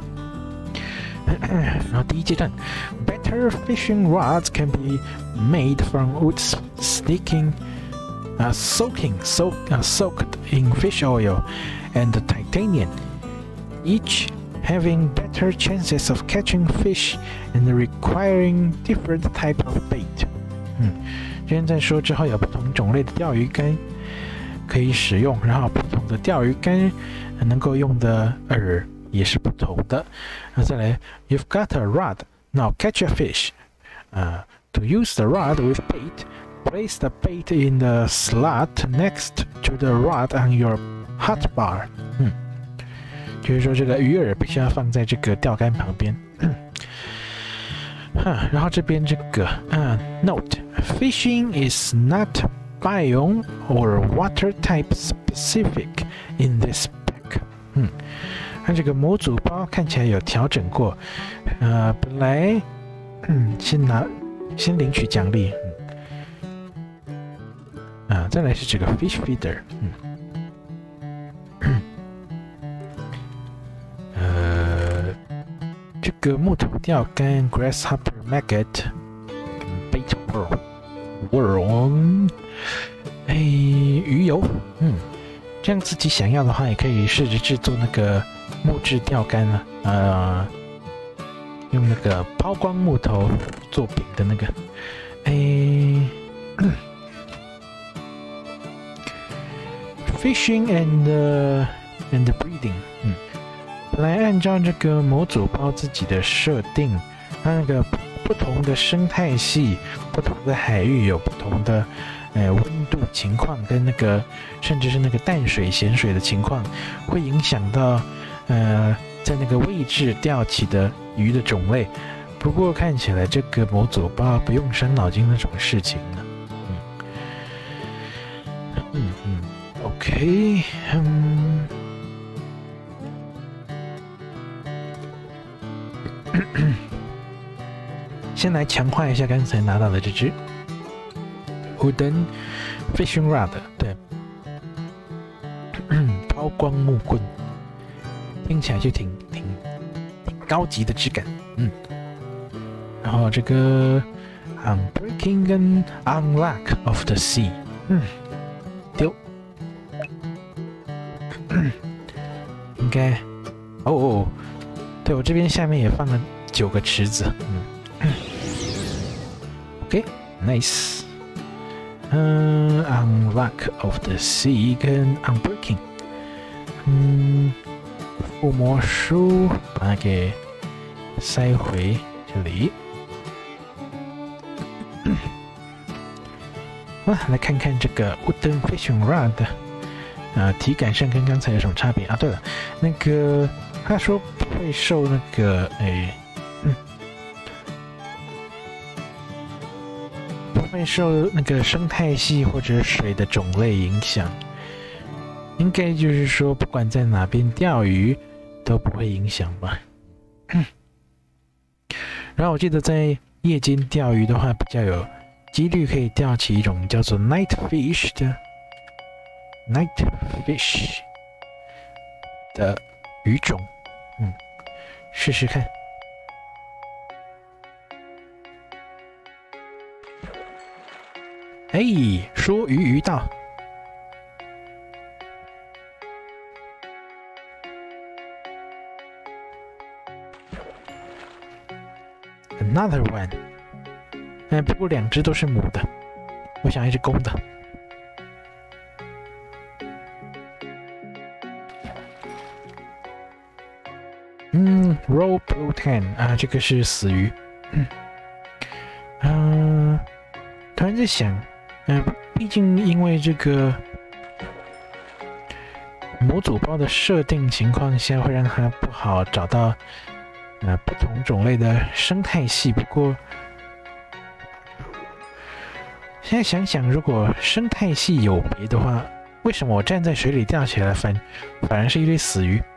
然后第一阶段 ，Better fishing rods can be made from wood sticking, uh, soaking, soak, uh, soaked in fish oil and titanium, each having better chances of catching fish and requiring different type of bait. 嗯，这边在说之后有不同种类的钓鱼竿可以使用，然后不同的钓鱼竿能够用的饵也是不同的。那再来 ，You've got a rod, now catch a fish. 呃、uh, to use the rod with bait, place the bait in the slot next to the rod on your hot bar. 嗯，就是说这个鱼饵必须要放在这个钓竿旁边。哈，然后这边这个，嗯 ，Note, fishing is not biome or water type specific in this pack. 嗯，看这个模组包看起来有调整过，呃，本来，嗯，先拿，先领取奖励，嗯，啊，再来是这个 fish feeder， 嗯。这个木头钓竿 grasshopper maggot bait worm worm 哎，鱼油，嗯，这样自己想要的话，也可以试着制作那个木质钓竿啊，呃，用那个抛光木头做饼的那个， 诶。Fishing and、uh, and breeding， 嗯，本来按照这个模组包自己的设定，它那个不同的生态系、不同的海域有不同的呃温度情况，跟那个甚至是那个淡水、咸水的情况，会影响到呃在那个位置钓起的鱼的种类。不过看起来这个模组包不用伤脑筋那种事情呢。嗯嗯嗯。OK， 嗯，先来强化一下刚才拿到的这只 Wooden Fishing Rod， 对，抛光木棍，听起来就挺挺挺高级的质感，嗯。然后这个 Unbreaking 跟 Unlock of the Sea， 嗯，丢。应该，哦哦，对我这边下面也放了九个池子，嗯 ，OK，nice， 嗯 ，Unlock of the Sea 跟 Unbreaking， 嗯，附魔书把它给塞回这里，啊，来看看这个 Wooden Fishing Rod。呃，体感上跟刚才有什么差别啊？对了，那个他说不会受那个诶，嗯，不会受那个生态系或者水的种类影响，应该就是说不管在哪边钓鱼都不会影响吧。然后我记得在夜间钓鱼的话，比较有几率可以钓起一种叫做 night fish 的。Night fish 的鱼种，嗯，试试看。哎，说鱼鱼到。Another one， 哎，不过两只都是母的，我想一只公的。嗯 ，Raw Protein 啊，这个是死鱼。嗯，呃，突然在想，嗯、呃，毕竟因为这个模组包的设定情况下，会让它不好找到呃不同种类的生态系。不过现在想想，如果生态系有别的话，为什么我站在水里钓起来反反而是一堆死鱼？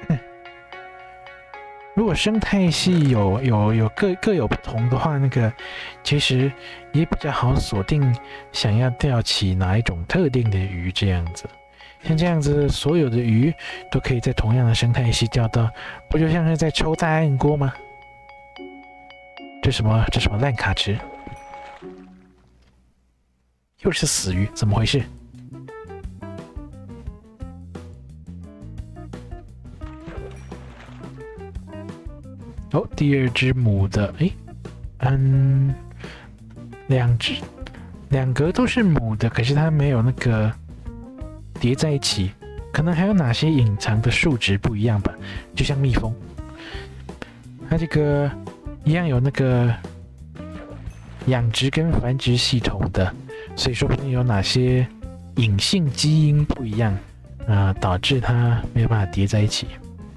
如果生态系有有有各各有不同的话，那个其实也比较好锁定想要钓起哪一种特定的鱼这样子。像这样子，所有的鱼都可以在同样的生态系钓到，不就像是在抽大暗锅吗？这什么这什么烂卡池？又是死鱼，怎么回事？哦，第二只母的，哎，嗯，两只，两个都是母的，可是它没有那个叠在一起，可能还有哪些隐藏的数值不一样吧？就像蜜蜂，它这个一样有那个养殖跟繁殖系统的，所以说不定有哪些隐性基因不一样，啊、呃，导致它没有办法叠在一起。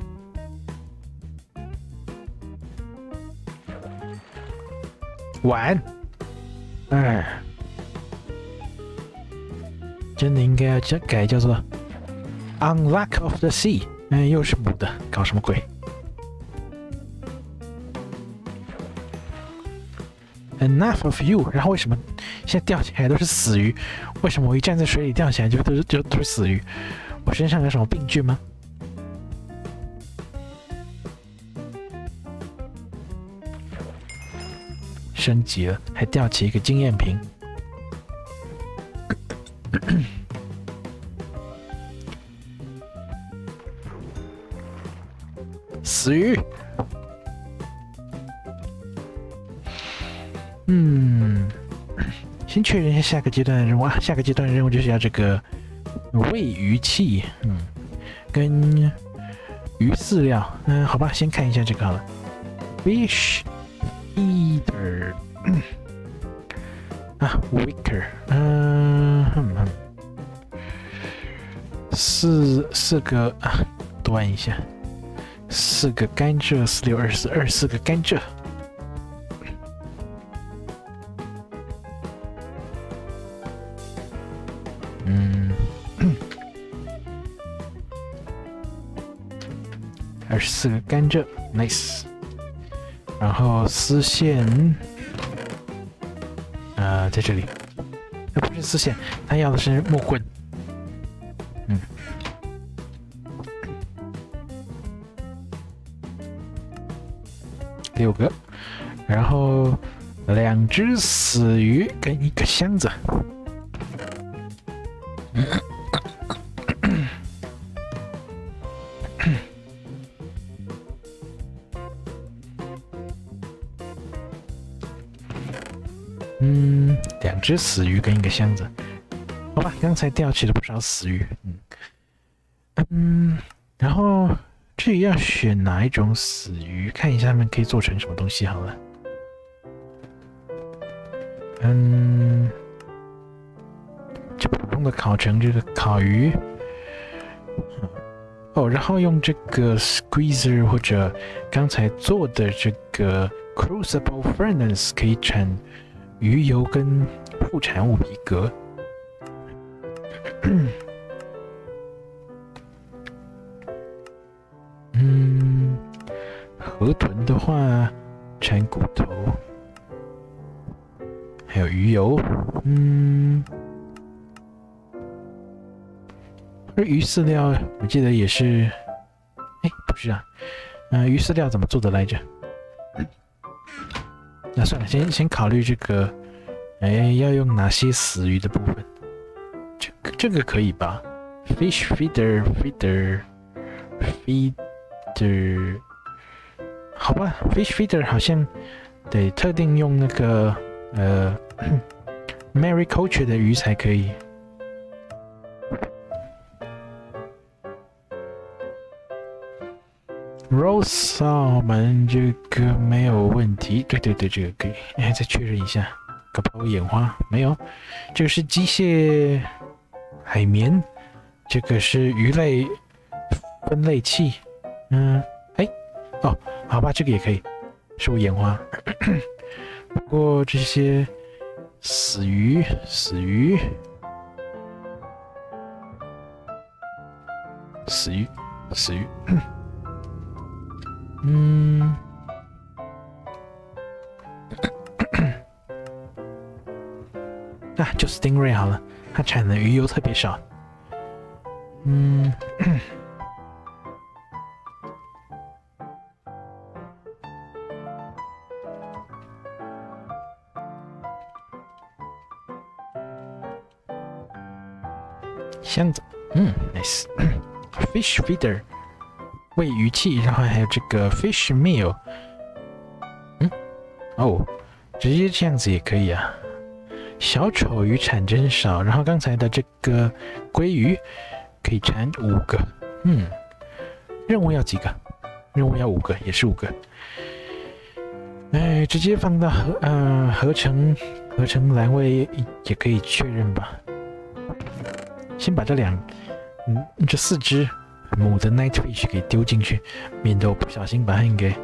晚，哎，真的应该要叫改叫做 Unlock of the Sea， 哎，又是母的，搞什么鬼 ？Enough of you， 然后为什么现在钓起来都是死鱼？为什么我一站在水里钓起来就都是就都是死鱼？我身上有什么病菌吗？升级了，还吊起一个经验瓶。死鱼。嗯， 先确认一下下个阶段的任务啊，下个阶段的任务就是要这个喂鱼器，嗯，跟鱼饲料，嗯，好吧，先看一下这个好了 ，fish feeder， 啊 ，wicker， 嗯、呃，哼哼，四四个啊，多按一下，四个甘蔗，四六二四二四个甘蔗。嗯，二十四个甘蔗 ，nice。然后丝线，呃，在这里，呃，不是丝线，他要的是木棍。嗯，六个，然后两只死鱼跟一个箱子。嗯，两只死鱼跟一个箱子，好吧，刚才钓起了不少死鱼，嗯嗯，然后至于要选哪一种死鱼，看一下它们可以做成什么东西好了。嗯，就普通的烤成这个烤鱼，哦，然后用这个 squeezer 或者刚才做的这个 crucible furnace 可以产鱼油跟副产物皮革。嗯，河豚的话产骨头，还有鱼油。嗯，而鱼饲料我记得也是，哎，不是啊，嗯、呃，鱼饲料怎么做的来着？那算了，先先考虑这个，哎，要用哪些死鱼的部分？这个这个可以吧 ？Fish feeder feeder feeder， 好吧 ，Fish feeder 好像得特定用那个呃 mariculture 的鱼才可以。Rose salmon 这个没有问题，对对对，这个可以。哎，再确认一下，搞不好有眼花没有？这个是机械海绵，这个是鱼类分类器。嗯，哎，哦，好吧，这个也可以，是我眼花。不过这些死鱼，死鱼，死鱼，死鱼。嗯，啊，就 Stingray 好了，它产的鱼油特别少。嗯，箱子，嗯 ，nice，fish feeder。喂鱼器，然后还有这个 fish meal， 嗯，哦，直接这样子也可以啊。小丑鱼产真少，然后刚才的这个鲑鱼可以产五个，嗯，任务要几个？任务要五个，也是五个。哎，直接放到合呃合成合成栏位也可以确认吧。先把这两嗯这四只母的 nightfish 给丢进去，免得我不小心把它们给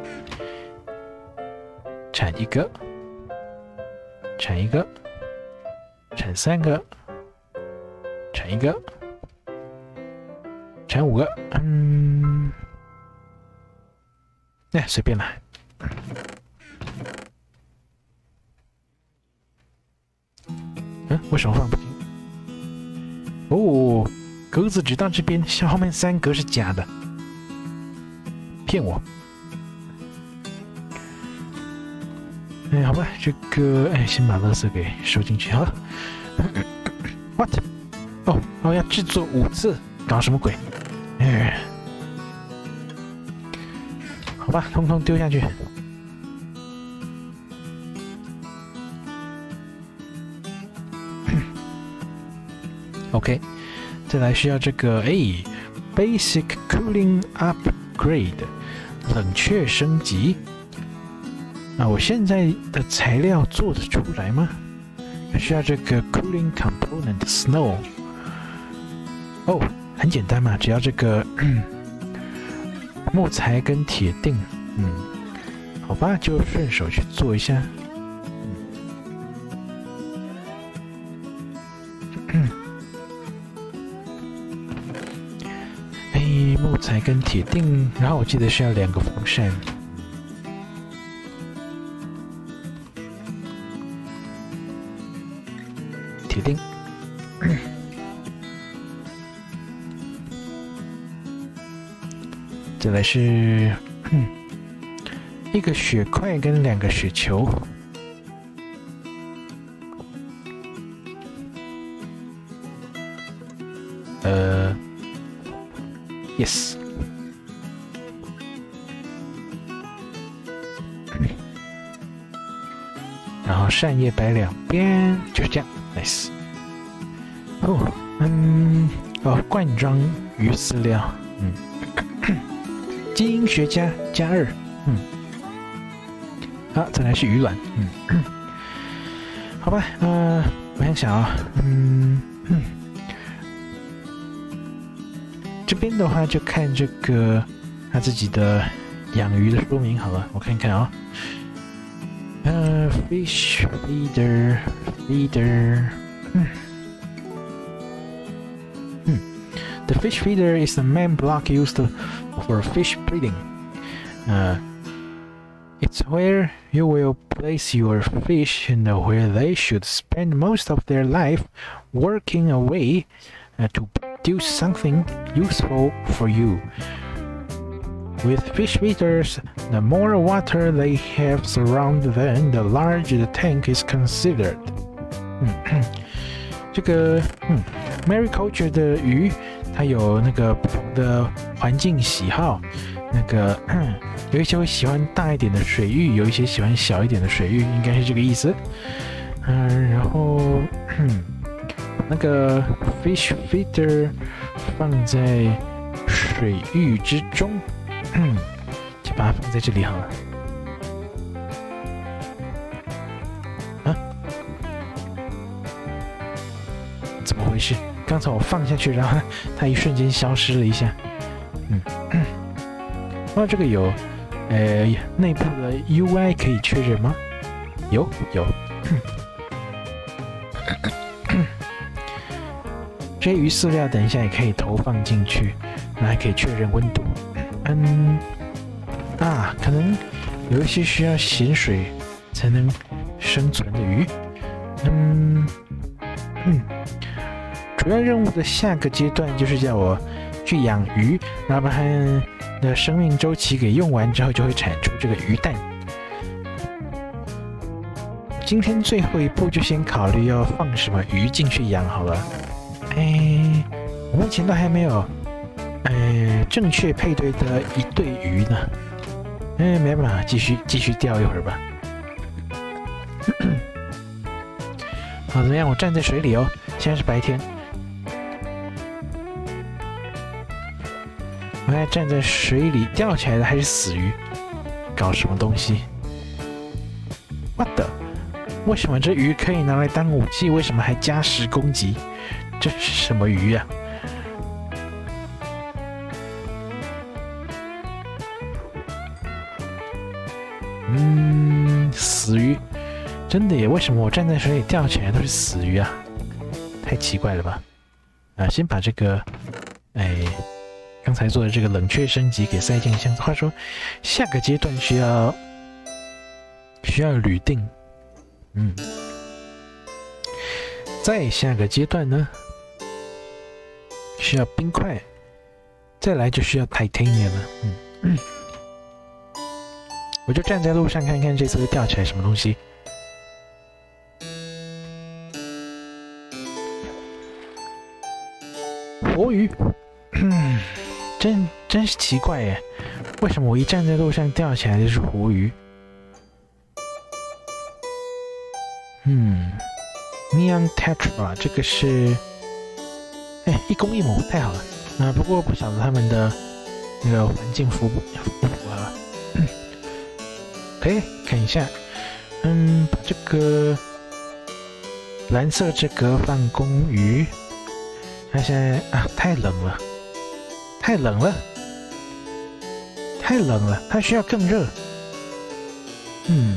产一个，产一个，产三个，产一个，产五个，嗯，哎，随便来。嗯，为什么放不进？哦。格子只到这边，像后面三格是假的，骗我！哎，好吧，这个哎，先把垃圾给收进去好了。What？ 哦哦，要制作五次，搞什么鬼？哎，好吧，通通丢下去。 OK， 再来需要这个哎 ，Basic Cooling Upgrade， 冷却升级。那我现在的材料做得出来吗？需要这个 Cooling Component Snow。哦，很简单嘛，只要这个、嗯、木材跟铁锭，嗯，好吧，就顺手去做一下。嗯，哎，木材跟铁锭，然后我记得需要两个风扇。铁锭，再来是、嗯、一个雪块跟两个雪球。呃 ，yes。然后扇叶摆两边，就是这样 ，nice。哦，嗯，哦，罐装鱼饲料，嗯，基因学家加二，嗯，好，再来是鱼卵，嗯，好吧，呃，我想想啊，嗯嗯，这边的话就看这个他自己的养鱼的说明好了，我看看啊。Uh, fish feeder, feeder. Hmm. Hmm. The fish feeder is the main block used for fish breeding. Uh, it's where you will place your fish and where they should spend most of their life working away uh, to produce something useful for you.With fish feeders, the more water they have surround them, the larger the tank is considered. 嗯，这个嗯 ，mariculture 的鱼，它有那个不同的环境喜好。那个、嗯、有一些会喜欢大一点的水域，有一些喜欢小一点的水域，应该是这个意思。嗯，然后嗯，那个 fish feeder 放在水域之中。嗯，就把它放在这里好了。啊？怎么回事？刚才我放下去，然后它一瞬间消失了一下。嗯，哦，这个有，呃，内部的 U I 可以确认吗？有，有。这些鱼饲料等一下也可以投放进去，然后还可以确认温度。嗯，啊，可能有一些需要咸水才能生存的鱼。嗯嗯，主要任务的下个阶段就是叫我去养鱼，然后把它的生命周期给用完之后，就会产出这个鱼蛋。今天最后一步就先考虑要放什么鱼进去养好了。哎，我目前都还没有。呃，正确配对的一对鱼呢？哎，没办法，继续继续钓一会儿吧。好，怎么样？我站在水里哦，现在是白天。我还站在水里，钓起来的还是死鱼？搞什么东西 ？What the？ 为什么这鱼可以拿来当武器？为什么还加十攻击？这是什么鱼呀、啊？嗯，死鱼，真的耶？为什么我站在水里钓起来都是死鱼啊？太奇怪了吧！啊，先把这个，哎，刚才做的这个冷却升级给塞进箱子。话说，下个阶段需要需要铝锭，嗯，再下个阶段呢，需要冰块，再来就需要 titanium 了，嗯。嗯我就站在路上看看这次会钓起来什么东西。活鱼，嗯，真真是奇怪耶，为什么我一站在路上钓起来就是活鱼？嗯 ，Neon Tetra 这个是哎，一公一母，太好了。啊、呃，不过不晓得他们的那个环境符不符合？嗯，可以看一下。嗯，把这个蓝色这个放公鱼。它现在啊，太冷了，太冷了，太冷了，它需要更热。嗯，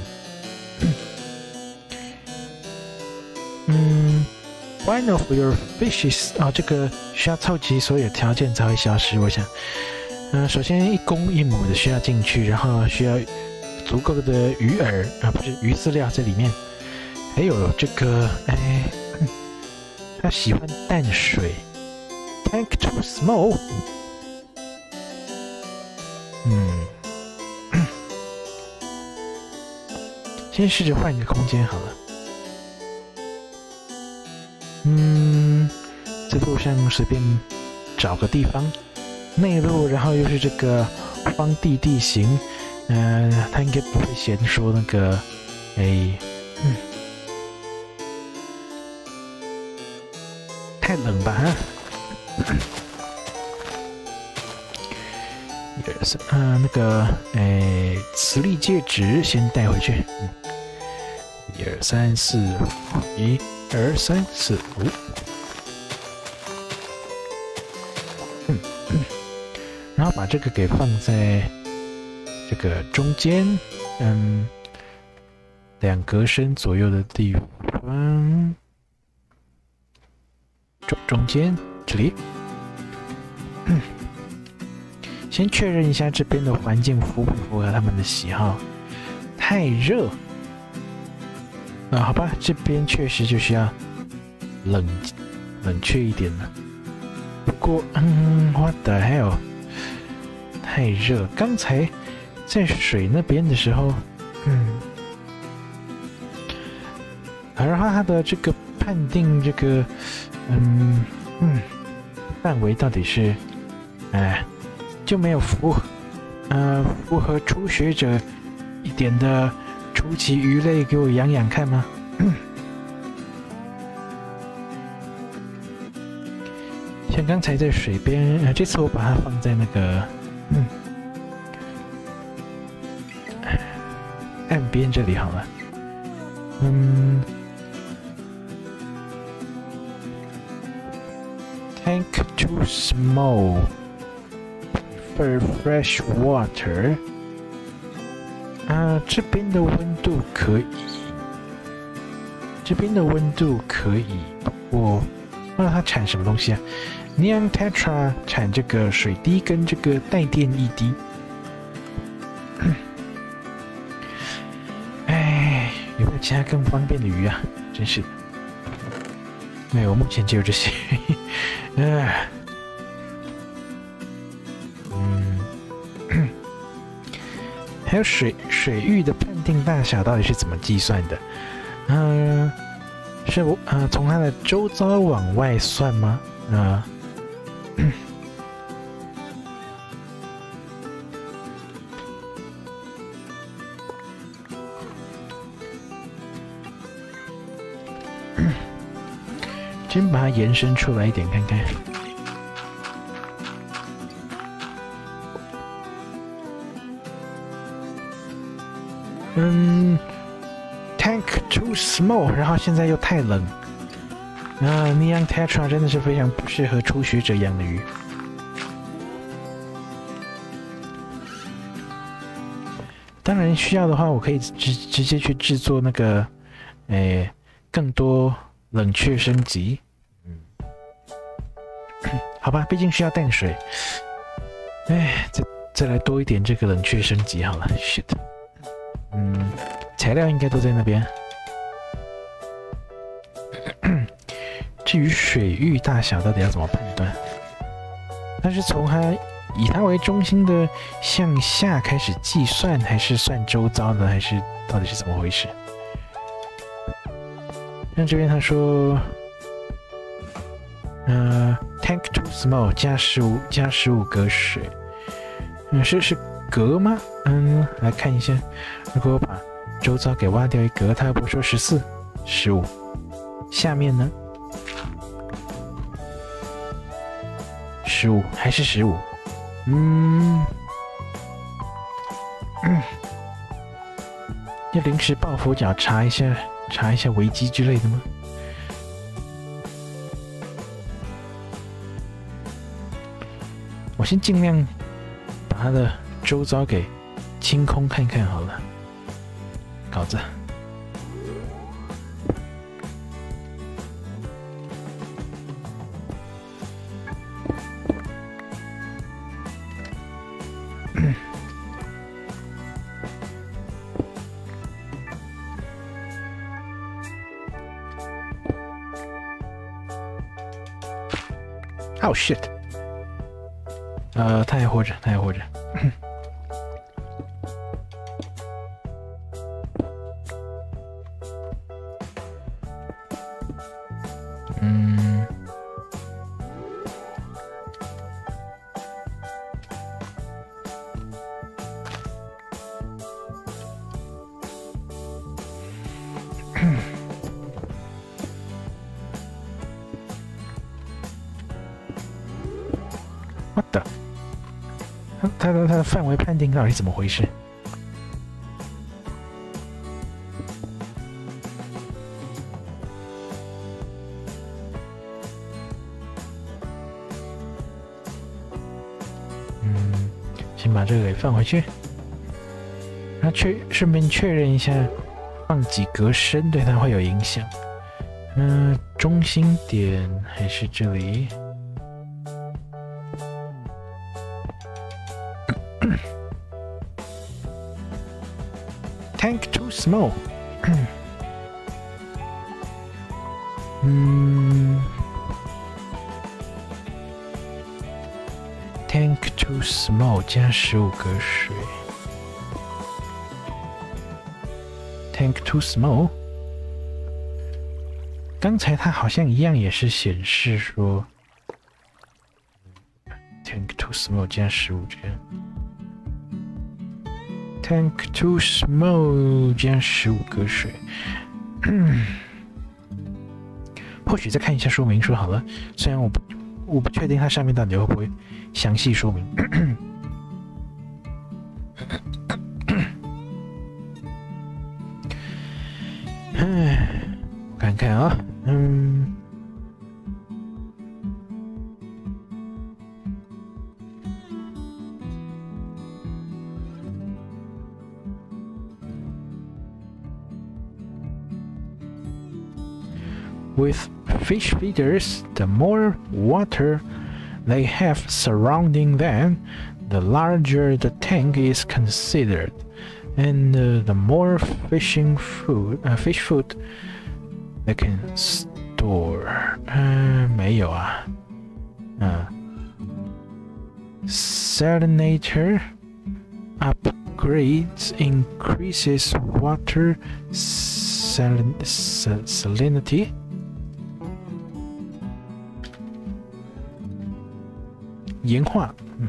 嗯 ，one of your fishes 啊、哦，这个需要凑齐所有条件才会消失。我想，嗯、呃，首先一公一母的需要进去，然后需要足够的鱼饵啊，不是鱼饲料在里面，还有这个哎，它喜欢淡水。Tank too small。嗯，先试着换一个空间好了。嗯，在路上随便找个地方，内陆，然后又是这个荒地地形，嗯、呃，他应该不会嫌说那个，哎，嗯，太冷吧？哈。一二三，啊，那个，诶，磁力戒指先带回去。嗯，一二三四，一二三四五。嗯嗯，然后把这个给放在这个中间，嗯，两格身左右的地方，中中间这里。嗯，先确认一下这边的环境符不符合他们的喜好。太热啊，好吧，这边确实就需要冷冷却一点了。不过，嗯 ，what the hell， 太热。刚才在水那边的时候，嗯，然后它的这个判定这个，嗯嗯，范围到底是，哎。就没有符，呃，符合初学者一点的初级鱼类给我养养看吗？像刚才在水边，呃，这次我把它放在那个，嗯，岸边这里好了，嗯 ，tank too small。For fresh water， 啊，这边的温度可以，这边的温度可以，不过，那它产什么东西啊 ？Neon Tetra 产这个水滴跟这个带电一滴。哎，有没有其他更方便的鱼啊？真是的，没有，目前只有这些。哎。还有水水域的判定大小到底是怎么计算的？嗯、呃，是我呃从它的周遭往外算吗？啊、呃，先把它延伸出来一点看看。嗯 ，Tank too small， 然后现在又太冷。啊 ，Neon Tetra 真的是非常不适合初学者养的鱼。当然需要的话，我可以直直接去制作那个，诶，更多冷却升级。嗯，好吧，毕竟需要淡水。哎，再再来多一点这个冷却升级好了。Shit。嗯，材料应该都在那边。至于水域大小到底要怎么判断？它是从它以它为中心的向下开始计算，还是算周遭呢？还是到底是怎么回事？像这边他说，呃 ，tank too small 加十五加十五格水，嗯，是是格吗？嗯，来看一下，如果我把周遭给挖掉一格，它不说十四、十五，下面呢？ 十五，还是十五。嗯，嗯，要临时抱佛脚查一下，查一下维基之类的吗？我先尽量把它的周遭给清空看看好了。稿子。Oh shit！ 呃，他还活着，他还活着。嗯。What the？ 它的它的范围判定到底怎么回事？嗯，先把这个给放回去，然后确顺便确认一下，放几格深对它会有影响。嗯、呃，中心点还是这里。Tank too small 嗯 Tank too small 加十五格水 Tank too small 刚才它好像一样也是显示说 Tank too small 加十五这样Tank too small 加十五格水，或许再看一下说明书好了。虽然我不我不确定它上面到底会不会详细说明。唉，我看看啊，嗯。With fish feeders, the more water they have surrounding them, the larger the tank is considered, and uh, the more fishing food, uh, fish food they can store. 呃，没有啊，啊 ，salinator upgrades increases water salin salinity. 盐化，嗯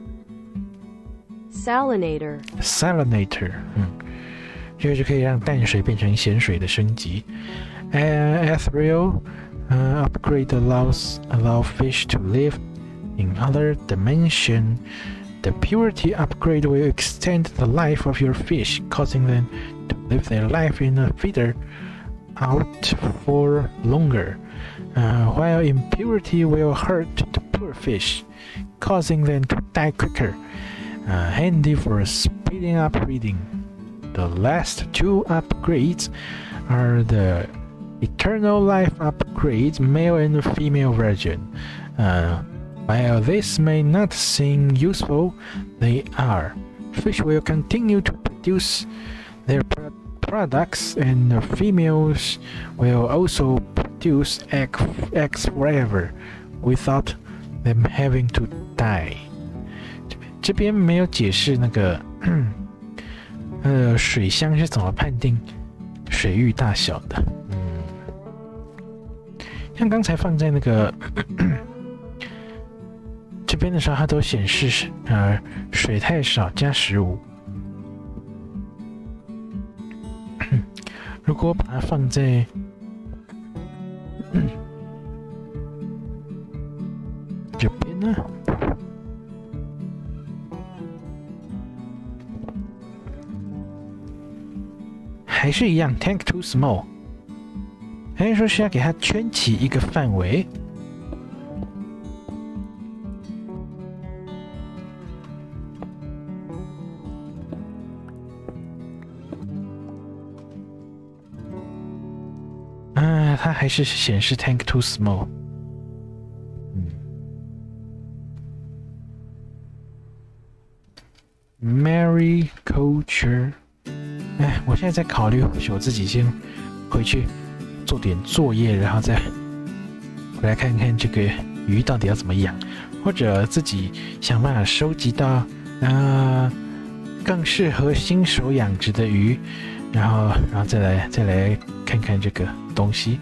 Salinator ，salinator， 嗯，这个就可以让淡水变成咸水的升级。Uh, ethereal uh, upgrade allows allow fish to live in other dimension. The purity upgrade will extend the life of your fish, causing them to live their life in a feeder out for longer. Uh, while impurity will hurt the poor fish, causing them to die quicker. Uh, handy for speeding up breeding. The last two upgrades are the Eternal Life upgrades, male and female version. Uh, while this may not seem useful, they are. Fish will continue to produce their pro products, and the females will also produce egg, eggs forever, without them having to die. 这边没有解释那个，呃，水箱是怎么判定水域大小的。嗯，像刚才放在那个这边的时候，它都显示呃水太少加十五。如果把它放在这边呢？ 还是一样 ，tank too small， 还是说是要给它圈起一个范围？啊，它还是显示 tank too small。嗯 ，Mary culture。哎，我现在在考虑，或许我自己先回去做点作业，然后再回来看看这个鱼到底要怎么养，或者自己想办法收集到啊、呃、更适合新手养殖的鱼，然后然后再来再来看看这个东西。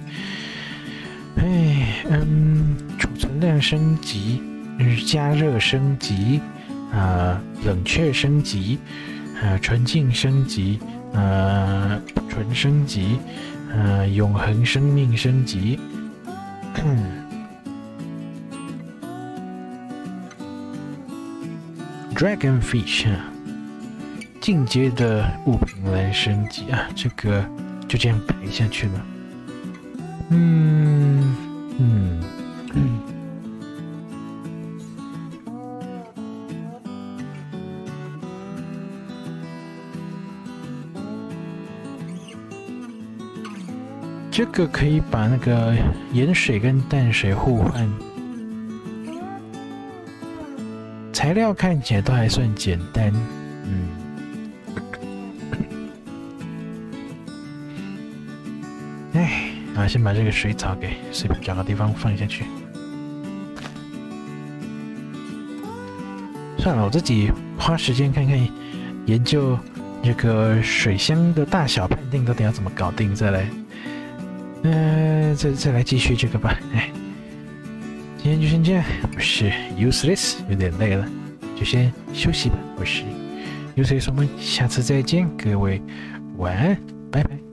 哎，嗯，储存量升级，加热升级，啊、呃，冷却升级，呃，纯净升级。呃，纯升级，呃，永恒生命升级。Dragonfish 啊，进阶的物品来升级啊，这个就这样排下去了。嗯嗯嗯。这个可以把那个盐水跟淡水互换，材料看起来都还算简单，嗯。哎，啊，先把这个水草给随便找个地方放下去。算了，我自己花时间看看研究这个水箱的大小判定到底要怎么搞定，再来。呃，再再来继续这个吧。哎，今天就先这样。我是 Useless， 有点累了，就先休息吧。我是 Useless， 我们下次再见，各位晚安，拜拜。